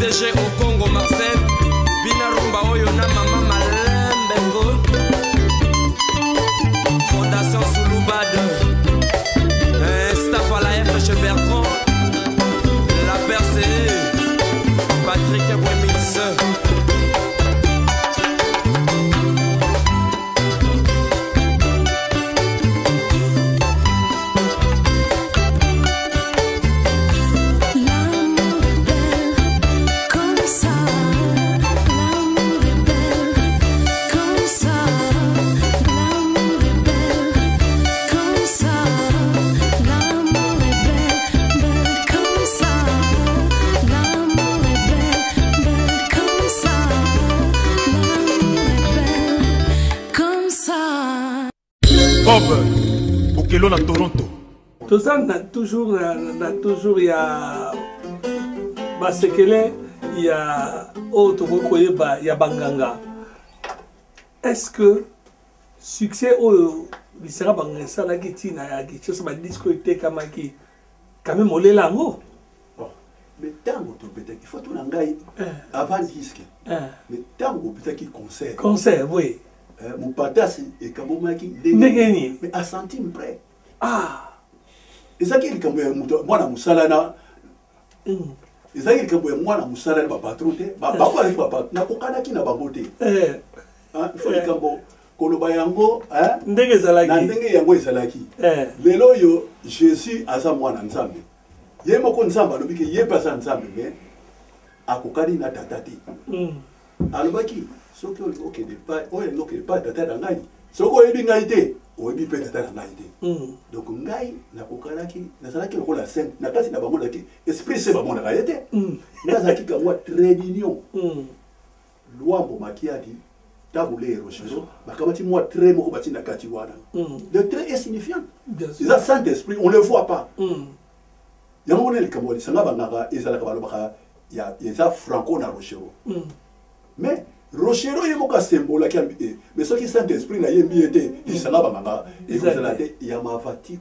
O: D G au Congo Marcel Bina Rumba Oyo na Mama Malembengo Fondation Souloubade eh, Staff à la F chez Bertrand La Percée Patrick Bouemis
J: Bob, Okelo na Toronto.
K: Tout ça, on a toujours, on a toujours, il y a Basekele, il y a Otobokoye, il y a Banganga. Est-ce que succès au Bissera Banganga, la Gitina, il y a un disque qui est quand même au Lélango?
L: Mais tango peut-être il faut tout l'engager avant disque. Mais tango peut-être qu'il concert.
K: Concert, oui.
L: Mon patas et Kabomaki, mais à centime près.
K: Ah!
L: Et ça qui est comme moi, la moussalana. Et ça qui est comme moi, la moussalana, ma patrouille, ma papa, n'a pas qui n'a pas voté. Il faut que Kolobayango, hein?
K: Ndenge Zalaki.
L: Ndenge Yango Zalaki. Lelo yo, Jésus a sa moine ensemble. Yé moko nzamba, lobi ke yé pas ensemble, mais à Kokadi na tatati. Alobaki. So que ok de pas o no que pas tata na ngai so ko ebi ngai te o ebi pe tata na ngai te donc ngai na kokalaki na salaki ko la scène na kasi na bango laki esprit c'est bango na kaete na zaki ka moi très mignon luambo makiadi tabule rochero bakamati moi très moko bati na kati wana le très insignifiant ça saint esprit on le voit pas yango ne le kamoli sanga bangaka ezala ka balobaka ya ya franco na rochero mais Rochero est mon symbole qui mais ce qui Saint-Esprit n'a yembi été il s'en va maman et vous allez il y a ma fatigue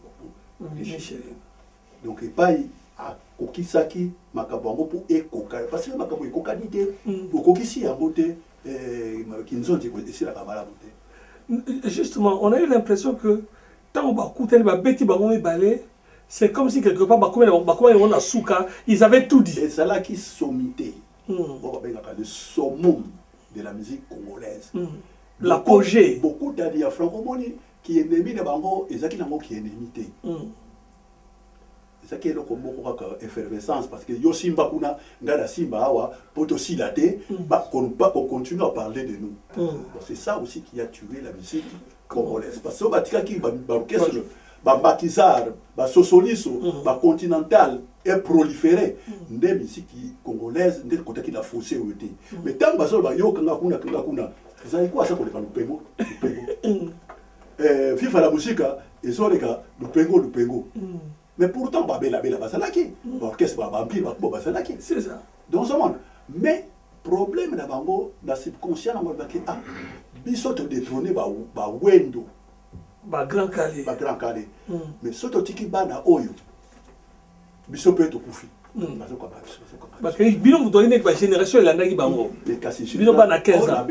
L: donc et pas à kokisaki makabongo pour ekoka parce que makabo ekokanité pour kokisi ya beauté eh kinzonti ko ici la kabala beauté.
K: Justement, on a eu l'impression que tant on va coûter va bêti ba on balé c'est comme si quelque part ba comme ba comme on a souka ils avaient tout dit.
L: Et ça là qui sommité. On va bien le summum de la musique congolaise.
K: Mm. L'apogée.
L: Beaucoup d'adis francophonie qui est ennemi de Bango et ça qui n'a qui est ennemi. C'est ça qui est le combo pour effervescence parce que yo simba kuna ngala simba awa poto silate ba qu'on pas qu'on continue à parler de nous. Mm. C'est ça aussi qui a tué la musique congolaise parce que batika qui ba orchestre ba bakizar ba sosoliso ba continental est proliféré des musiques congolaises des côté qui l'a faussé ou été mais tant que ça yo kanga kuna kanga kuna ça y quoi ça qu'on le pengo euh vive la musique et so les gars le pengo le pengo mais pourtant ba bela bela basalaki orchestre ba bambi ba bo basalaki
K: c'est ça
L: dans ce monde mais problème na bango na subconscient na ba ki ah biso te détrôner ba ba wendo
K: ba grand calé
L: ba grand calé mais soto tiki bana oyo biso peut to kufi
K: parce que bino vous donnez une génération la ndaki bango bino bana quinze ans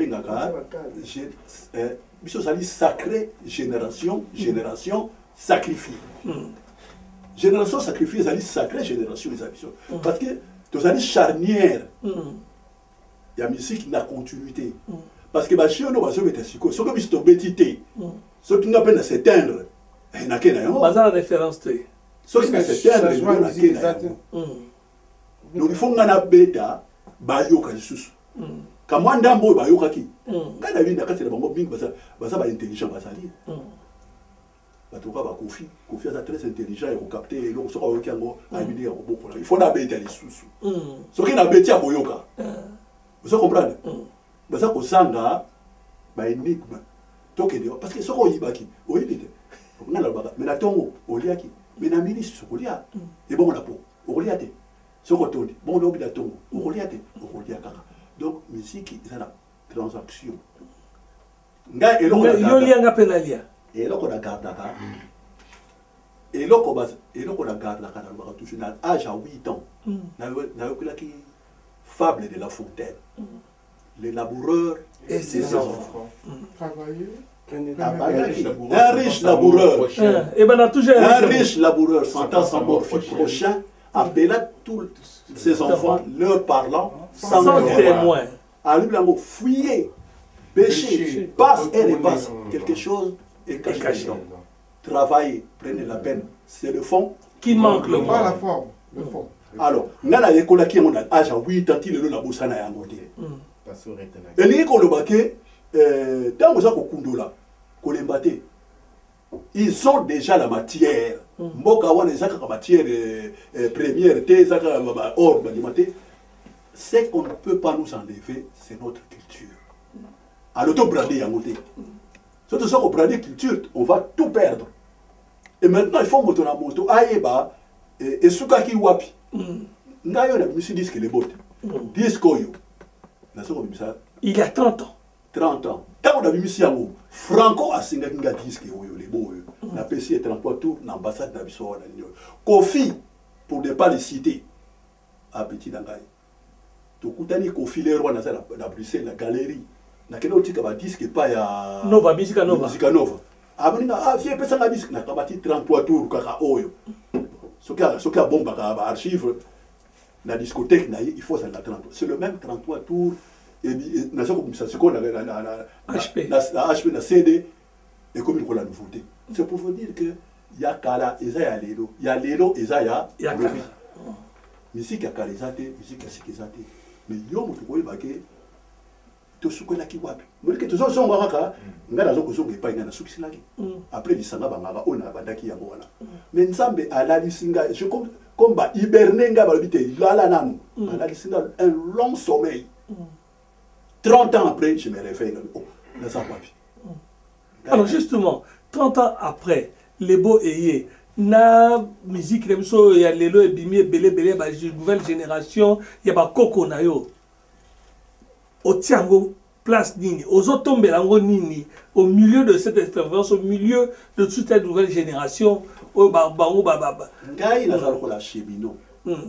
L: biso sali sacré génération génération sacrifiée génération sacrifiée sali sacré génération les ambitions parce que to sali charnière il y a musique na continuité parce que ba chiono ba so beta siko so ko biso to betité so qui n'a pas s'éteindre et na kena yo
K: bazala référence te
L: so qui s'éteindre et na kena donc il faut ngana beta ba yo ka lisusu kamwa ndambo ba yo kaki ngana binda kati na bango bing basa basa ba intelligent basali ba to ka ba kofi kofi ça très intelligent et capter le so ko yango a bidi ya boko il faut na beta lisusu so qui na beti ya boyoka vous comprenez basa ko sanga ba énigme parce que ce qu'on y baki, on y dit, on a la bagarre, mais la tongo, on y a qui, mais la milice, on y a, et bon la peau, on y a des, ce qu'on dit, bon l'homme la tongo, on y a des, on y a kaka. Donc, musique, c'est la transaction. Nga et l'on a
K: penalia.
L: Et l'on a gardé là. Et l'on a gardé là, on a touché l'âge à huit ans. N'a eu que là qui fable de La Fontaine. Les laboureurs
K: et ses enfants.
M: Travailler.
L: Un riche laboureur, un riche laboureur sentant son mort-fils prochain, appela tous ses enfants, leur parlant sans, sans témoin. À lui, l'amour, fouillez, pêchez, passe et repasse quelque chose et cachez. Travaillez, prenez la peine. C'est le fond
K: qui manque le
M: pas la forme, le fond.
L: Alors, nana yekola qui on a âge à huit ans, il est là bossa na yangote. Et les kolobake, dans vos akokundula, kolembate, ils ont déjà la matière. Mboka wana ezaka ka matière première, te ezaka or balimate. Ce qu'on ne peut pas nous enlever, c'est notre culture. Alors, tout brader yangote. Surtout ça qu'on brader culture, on va tout perdre. Et maintenant, il faut monter la moto. Aïeba, et Soukaki Wapi. Ngayo na bimisi disque les bottes. Disque yo. Il
K: y a trente ans.
L: trente ans. Quand on a bimisi yango, Franco a singa kinga disque yo les beaux. Na P C et trente-trois tours na ambassade na biso na nyo. Kofi pour ne pas les citer. À petit dangai. To kutani Kofi les rois na na Bruxelles la galerie. Na kena otika ba disque pa ya
K: Nova Musica Nova.
L: Musica Nova. Abonina ah vie pesa nga disque na kabati trente-trois tours kaka oyo. Soka soka bomba ka archive la discothèque na il faut ça na trente. C'est le même trente-trois tours et na soko ça ce qu'on a na na
K: H P
L: na H P na C D et comme il la nouveauté. C'est pour vous dire que ya kala eza ya lelo, ya lelo eza ya
K: ya kala.
L: Musique ya kala eza te, musique ya siki eza te. Mais yo mutu ko yebake to sukola ki wapi. Moi que to zo zonga kaka ngana zo ko zonga epai ngana sukisilaki. Après lisanga bangaba ona bandaki yango wana. Mais nzambe alali singa je comme comme ba hiberner nga ba bité lala nanu. Alali singa un long sommeil. trente ans après je me réveille oh na ça wapi.
K: Alors justement trente ans après les beaux ayés na musique remso ya lelo e bimie belé belé ba nouvelle génération ya ba koko na yo otiango place nini ozotombelango nini au milieu de cette expérience au milieu de toute cette nouvelle génération o ba bango ba ba
L: ngai na zalo la chemino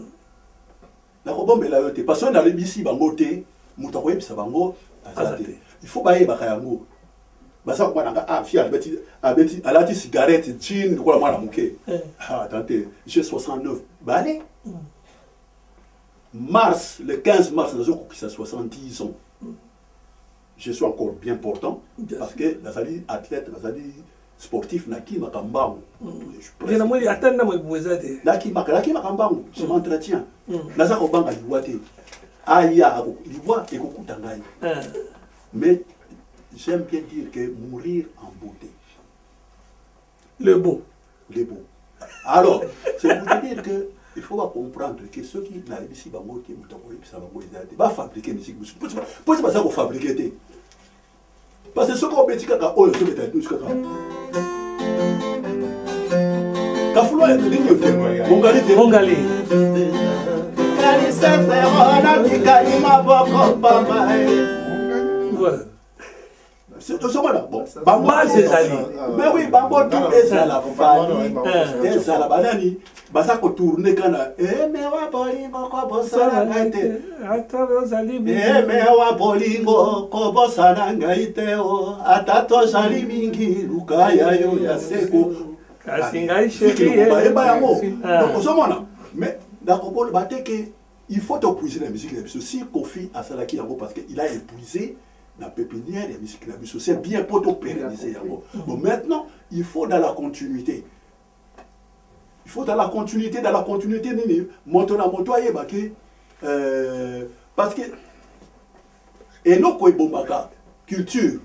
L: na ko bombela yo te parce que na le bisi bango te muto ko yebisa bango azate il faut baye bakayango basa ko nanga ah fia abeti abeti alati cigarette jean ko la mwana muke ah attendez j'ai soixante-neuf balé mars le quinze mars nous avons ça soixante-dix ans. Je suis encore bien portant parce que nazali athlète nazali sportif naki makambango.
K: Je na moi atteindre moi bouezate.
L: Naki makalaki makambango je m'entretiens. Naza ko banga liwate. Aya liwa et ko kutangai. Mais j'aime bien dire que mourir en beauté.
K: Le beau.
L: Le beau. Alors, c'est pour te dire que il faut comprendre que ceux qui n'arrivent ici, ils vont fabriquer des musique. Pourquoi c'est ça qu'on fabrique? Parce que ceux qui ont petit caca, oh, ils sont des douze caca. Kafoula est venu de Mongali.
K: Mongali.
L: C'est tout ça, bon. Bango, c'est ça. Mais oui, Bango, tout est à la famille. C'est à la banani. Basa ko tourner kana eh me wa bolingo ko bosana ngaite
K: atato zalimi
L: eh me wa bolingo ko bosana ngaite o atato zalimi lukaya yo ya seko
K: kasinga sheki
L: e ba yango donc osomona mais d'accord bateke il faut épuiser la musique la si Kofi asalaki yango parce que il a épuisé la pépinière la musique la c'est bien pour te pérenniser yango bon maintenant il faut dans la continuité. Il faut dans la continuité, dans la continuité, nini, moto na moto aye bake, parce que, et non quoi bombaka, culture.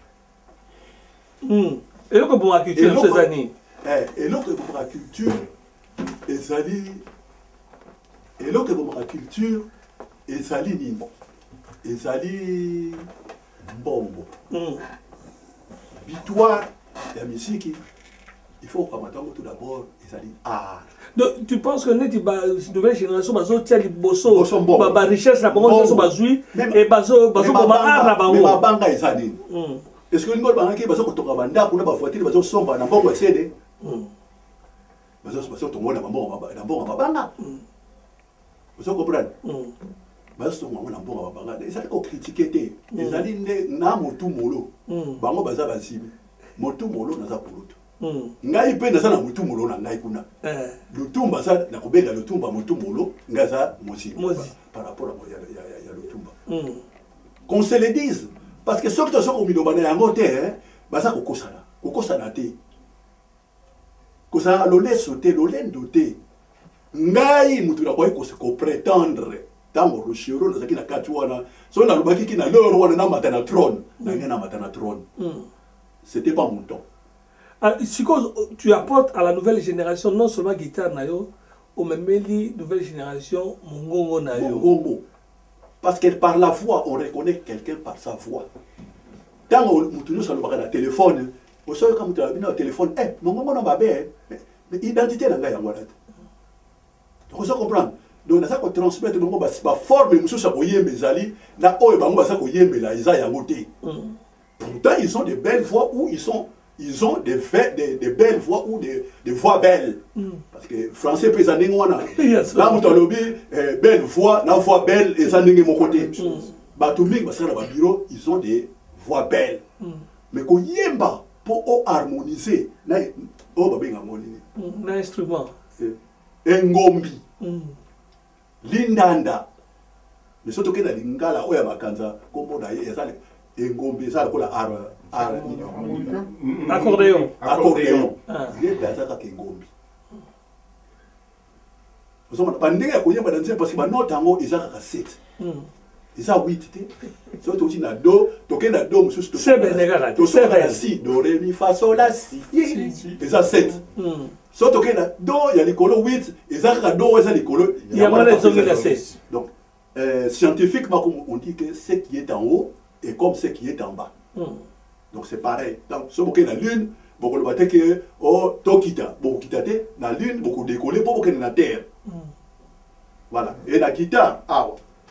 K: Et non quoi bombaka culture ces années.
L: Et non quoi bombaka culture, et sali, et non quoi bombaka culture, et sali nimbo, et sali bombo. Victoire, la musique. Il faut comprendre tout d'abord, ils allaient ah.
K: Donc tu penses que nous, la nouvelle génération, bazo tia li bosso, ba ba richesse la bango bazo bazui et bazo bazo ba art la bango.
L: Mais ba banga izali. Est-ce que ngol banga ki bazo kotoka banda pour na ba voiture bazo somba na bongo cédé. Bazo bazo to mona bango na bongo ba banga. Bazo comprendre. bazosonga ngo na mbongo babanga ezali kocritique te ezali nde na motu molo bango baza bazibi motu molo naza kulutu ngai mpe naza na motu molo na ngai kuna lutumba aza na kobenga lutumba motu molo ngai aza mozibi par rapport ya lutumba qu'on se le dise parce que soki tozo komiloba na yango te baza kokosana kokosana te kosala loleso te lolendo te ngai mutu nakoki koprétendre ntango rochero nazalaki na kati wana soki nalobaki ki na lero wana namata na trône nangai namata na trône c'était pas mon temps.
K: Sikoyo tu apportes à la nouvelle génération non seulement guitare na yo omemeli nouvelle génération mongongo na yo
L: mongongo parce que par la voix on reconnaît quelqu'un par sa voix ntango mutu nyonso alobaka na téléphone osoyoka mutu alobina na téléphone eh mongongo na mabe mais identité na ngai yango wana te okozo comprendre donc naza kotransmettre bango baforme mosusu ya koyemba ezali na oyo bango baza koyembela eza yango te pourtant ils ont de belles voix ou ils sont ils ont des, des, des belles voix ou des, des voix belles. Mm. Parce que français peut être là où tu as belle voix, la voix belle et ça n'est pas mon côté. Batumik, parce que dans le bureau, ils ont des voix belles. Mm. Mais quand yemba pour harmoniser, na oh ba benga ngoni.
K: Na instrument.
L: Engombi. Lindanda. Mais surtout que dans lingala oya makanza kombo na ye ça engombi ça ko la ar
K: accordéon
L: accordéon il est dans ça engombi vous savez bandé ya koyeba dans parce que ba note ngo ezaka ka sept eza huit te so to tina do to kenda do mususu to
K: c'est benega
L: to so ya si do ré mi fa sol la si eza sept so to kenda do ya likolo huit ezaka do eza likolo
K: ya mala zonga sept
L: donc euh, scientifiquement on dit que ce qui est en haut est comme ce qui est en bas. Mm. Donc c'est pareil. Donc ce qui est dans la lune, beaucoup de batailles que oh tokita, beaucoup kita te, dans la lune beaucoup décoller, beaucoup que dans la terre. Mm. Voilà. Et la guitare, ah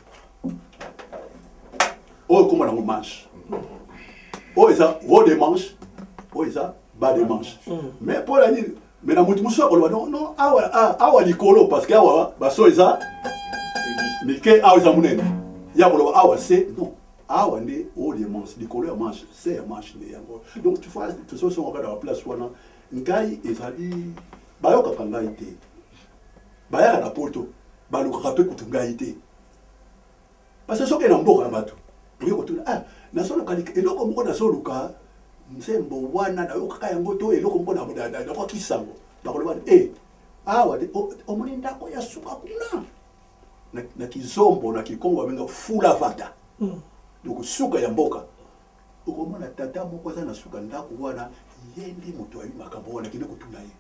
L: oh comment on marche. Oh ça, haut des manches, oh ça, bas des manches. Mm. Mais pour la ligne, mais dans mon soir on va non non ah ah ah likolo parce que ah bah so ça. Mais que ah ça mounen. Ya on ah c'est non. Ah, on est haut des manches, les couleurs manches, c'est un manche. Donc, tu vois, tout ça, on regarde la place, on a un gars, il a dit, bah, il y a un gars, bah, il y a un poto, bah, il y a un gars, parce que ce qui est un beau rabat, ah, na solo kali, et là, comme on a solo cas, c'est un beau one, na yo kaka yangoto, et là, comme on a un da quoi qui sango, bah, on va eh, ah, ouais, au moins, d'accord, il y a souka kuna, na ki zombo, na ki kongo, avec un full avata. Donc suka ya mboka ukomona tata moko za na suka ndako wana yendi moto ayi makambo wana kinde kutuna ye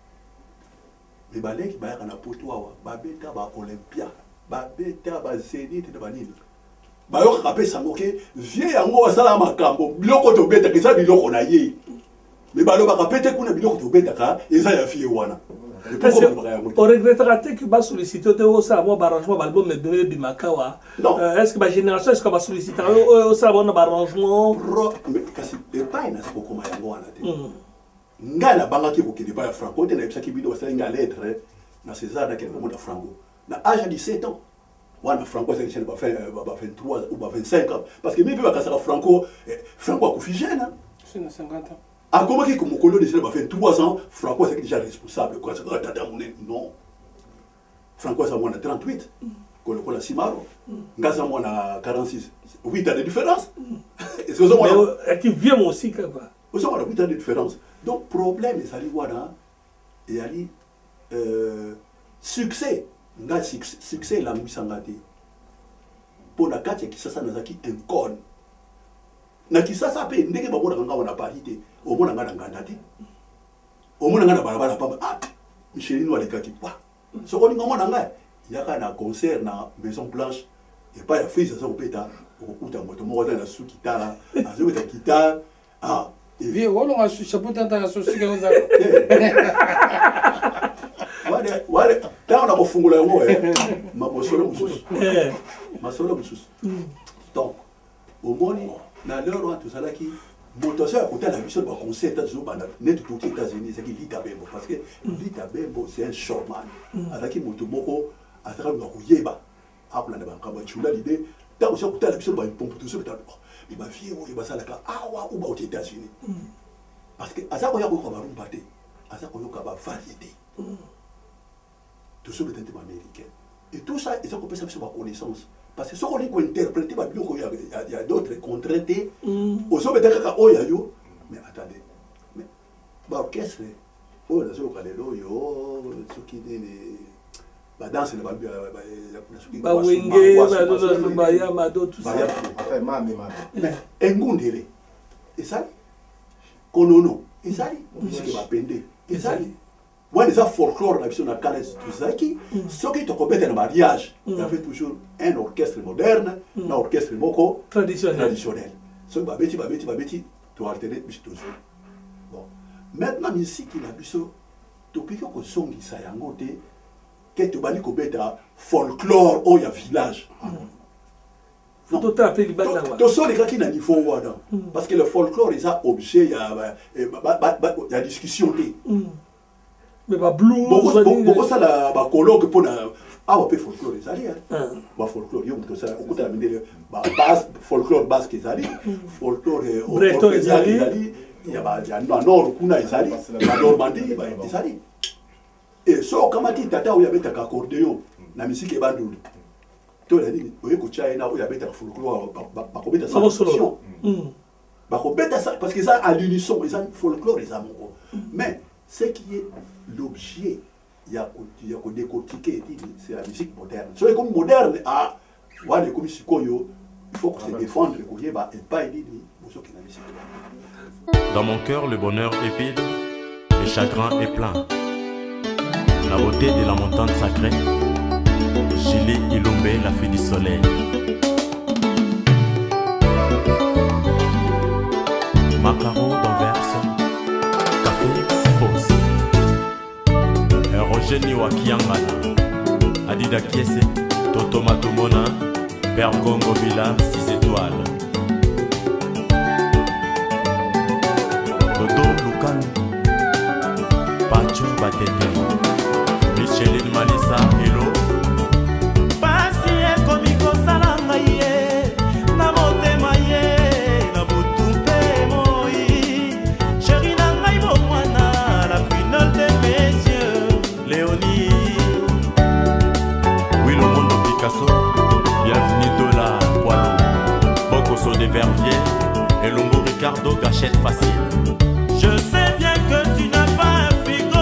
L: me baleki bayaka na poto awa babeta ba Olympia babeta ba Zénith na banini bayoka kapesa ngoke vie yango asala makambo biloko to beta kisa biloko na ye me baloba kapete kuna biloko to beta ka eza ya fie wana.
K: On regrettera que va solliciter au salon arrangement album de Bimakawa. Est-ce que ma génération est-ce qu'on va solliciter au salon arrangement
L: mais kasi pas na siko koma yango wana te. Ngala banga ki ko ke ba franco te na psa ki bido sa nga lettre na César na ke mo na franco. Na âge de dix-sept ans. Wana franco c'est chez ba fait ba vingt-trois ou ba vingt-cinq ans parce que même ba kasaka franco franco ko fi jeune.
K: C'est na cinquante ans.
L: Ah, comment est-ce que mon collègue déjà fait trois ans, Franco est déjà responsable. Quoi, non. Franco, ça a trente-huit. Quand on a Simaro, Gaza, on a quarante-six. huit ans de différence. Est-ce que ça
K: va tu viens aussi, quoi.
L: Vous savez, on a huit ans de différence. Donc, problème, c'est aller voir, et il y a succès. Succès, la moussangate. Pour la carte, qui ça, n'a qui un con. Na kisasa pe ndenge babona kanga wana parité omona ngana nganda te omona ngana balabala pamba ah Micheline wale kaki pa soko ninga mona ngai yaka na concert na Maison Blanche et pas ya fils ça opeta okuta moto moko na su kitara azobeta kitara ah
P: vie wolo nga su chapeau tanta na sosi ka za
L: wale wale taona kufungula ngo eh mabosolo mususu masolo mususu donc omoni na lero watu salaki motoso ya kutana biso ba concert tazo bana net tout aux États-Unis c'est qui Lita Bembo parce que Lita Bembo c'est un showman avec moto moko ataka na kuyeba akolanda bankamba chula l'idée tant aussi kutala biso ba pompe tout ça peut il m'a vie ou il va ça là ah wa ou ba aux États-Unis parce que à ça qu'on y a beaucoup de rumbaté à ça qu'on y a beaucoup de variété tout ça peut être américain et tout ça ils ont compris ça sur ma connaissance parce que ce qu'on dit qu'on interprète pas bien qu'il y a il y a d'autres contraintes aux autres peut-être oh ya yo mais attendez mais bah orchestre oh là sur le yo ce qui dit la danse ne va pas
K: ba wenge ba do ba ya ma do tout ça
L: enfin mame mame mais ngundele ezali konono ezali musique ba pende ezali ouais les folklore la vision na caresse tout ça qui ce qui te compète en mariage il y avait toujours un orchestre moderne un orchestre moko
K: traditionnel
L: traditionnel ce ba beti ba beti ba beti to alterner bis toujours bon maintenant musique la biso to piko ko songi sa yango te que tu bani kobeta folklore au ya village
K: faut tout appeler libala
L: to so les gars qui na niveau wada parce que le folklore is a objet ya ya discussion té
K: mais ba blues
L: beaucoup ça la ba colloque pour na ah on peut folklore ça hein ba folklore yo to ça on peut amener ba base folklore base qui ça folklore
K: breton ezali
L: il y a ba ya nord kuna ezali ba Normandie ba ezali et so kama ti tata oya beta accordéon na musique e bandulu to la nini oye ko China oya beta folklore ba ko beta ça ba ko beta ça parce que ça à l'unisson ils ont folklore ils ont mais ce qui est l'objet il y a il y a ko décortiquer c'est la musique moderne so comme moderne ah wale comme sikoyo il faut que se défendre ko yeba et pas dit boso ki na musique.
J: Dans mon cœur le bonheur est vide, le chagrin est plein. La beauté de la montagne sacrée, Julie Ilombe, la fille du soleil. Macaro d'Anvers, café Sifos. Roger Niwa Kiangana, Adida Kiese, Toto Matomona, Père Congo Villa, six étoiles. Dodo Lukan, Pacho Batete. Micheline Malissa, hello.
Q: Pasi ekomi kosala ngai ye, na motema ye, na butu mpe moi. Chéri na ngai bomwana, la prunelle de mes yeux, Léonie.
J: Oui, le monde de Picasso, bienvenue de la Poilon. Bocoso de Verviers, et Lombo Ricardo Gâchette facile.
Q: Je sais bien que tu n'as pas un frigo.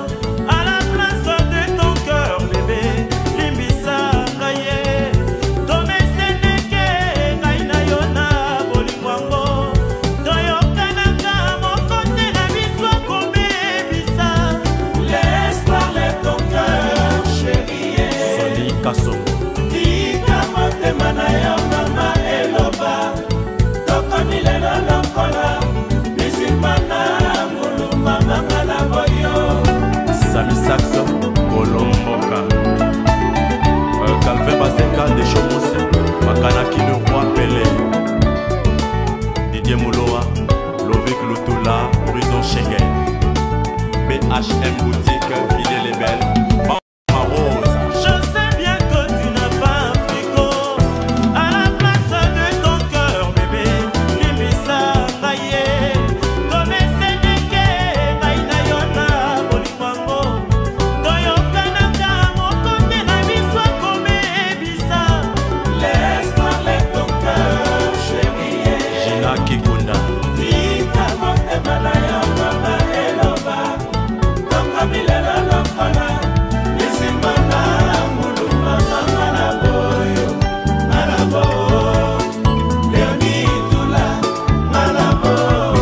J: Sami Saxo, Colomboka, Calvin Baseka, des Chomos, Makanaki le roi Pelé, Didier Mouloa, Lovic Lutula, Horizon Schengen, B H M Boutique, Ville les Belles, Mama Rose.
Q: Je sais bien que tu n'as pas un frigo à la place de ton cœur, bébé. Limisa, Naye, comme Sénéké, Naïna Yona, Bolipango, Toyokanaka, mon côté, Naviswa, comme Ebisa. Laisse parler ton cœur, chérie.
J: Gina Kikunda.
Q: Vita, mon emalaya, mama, eloba. Toka milela, lokala. Nisimana, muluma, mama, naboyo. Malabo, Leonidula, malabo,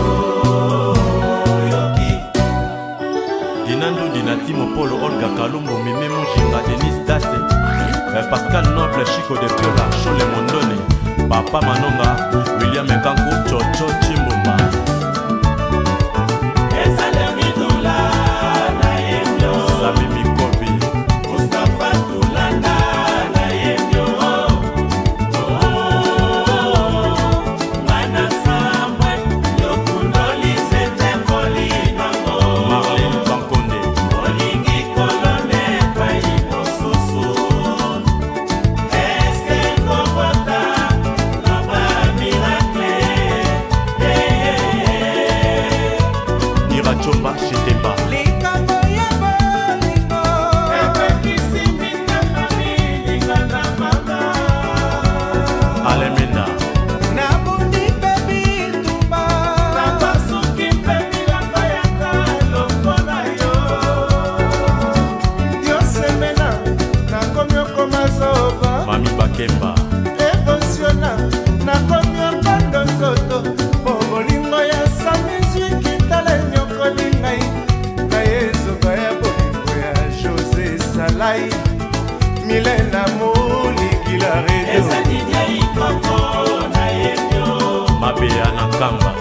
Q: yoki.
J: Dinando Dinati Mopolo Olga Kalumbo Mime Mujinga Denis Dasse Pascal Noble Chico de Piola Chole Mondone Papa Manonga William Mekanko Chocho Chimbomba
Q: Esa Leonidula, na yemyo.
J: Sami Mikopi
Q: Mustafa Tulanda, na yemyo. Oh, mana samwe, yokundoli zete kolinango.
J: Marlene Bankonde
Q: Olingi kolone pa imosusu.
J: Makamba.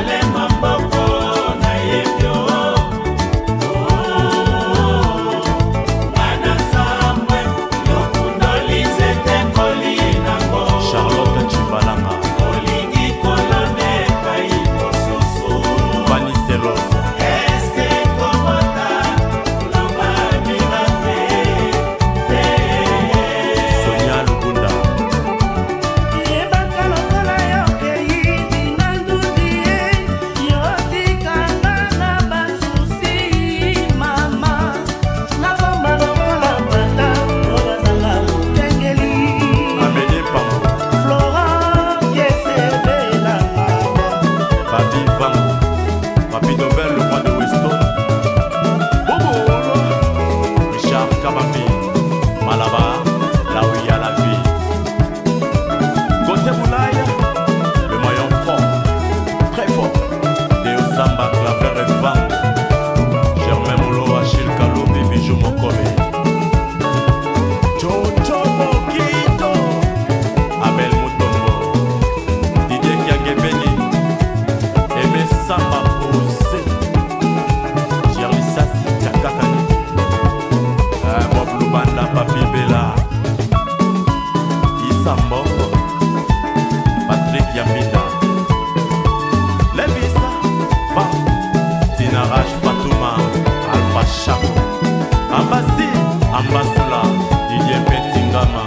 J: Ambasula, Didier Petingama,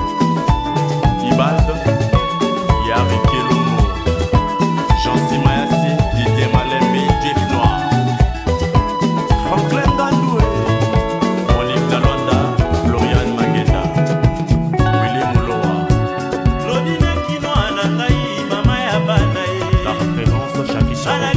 J: Ibaldo, Yari Kelomo, Jean Simayasi, Didier Malemi, Jeff Noir, Franklin Gandoué, Monique Dalonda, Florian Mageda, Willy Mouloa,
Q: Claudine Kinoa Nangaï, Mama Yabanaï,
J: la référence Chaki Chaki.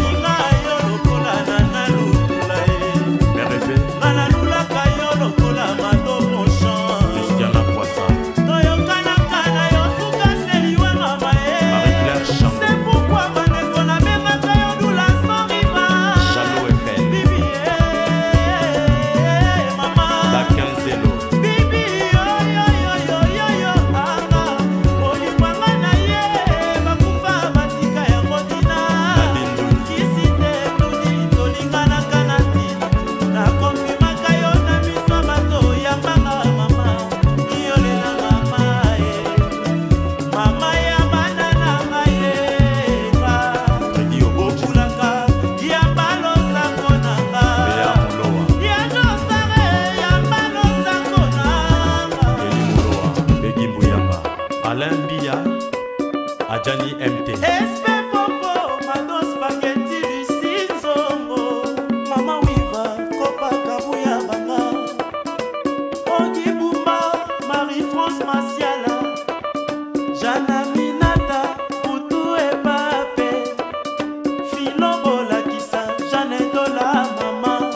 J: Alain Bia, Adjani M T.
Q: Espe Popo, Mado Spaghetti, Lucie Zongo, Mama Wiva, Kopa Kabuya Banga, Ogi Bumba, Marie-France Masiala, Jana Minata, Poutou et Pape, Philo Bolakisa, Jeanne Dola, Mama.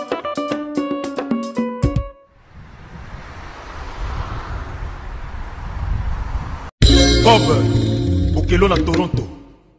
R: Bob, Okelo na Toronto.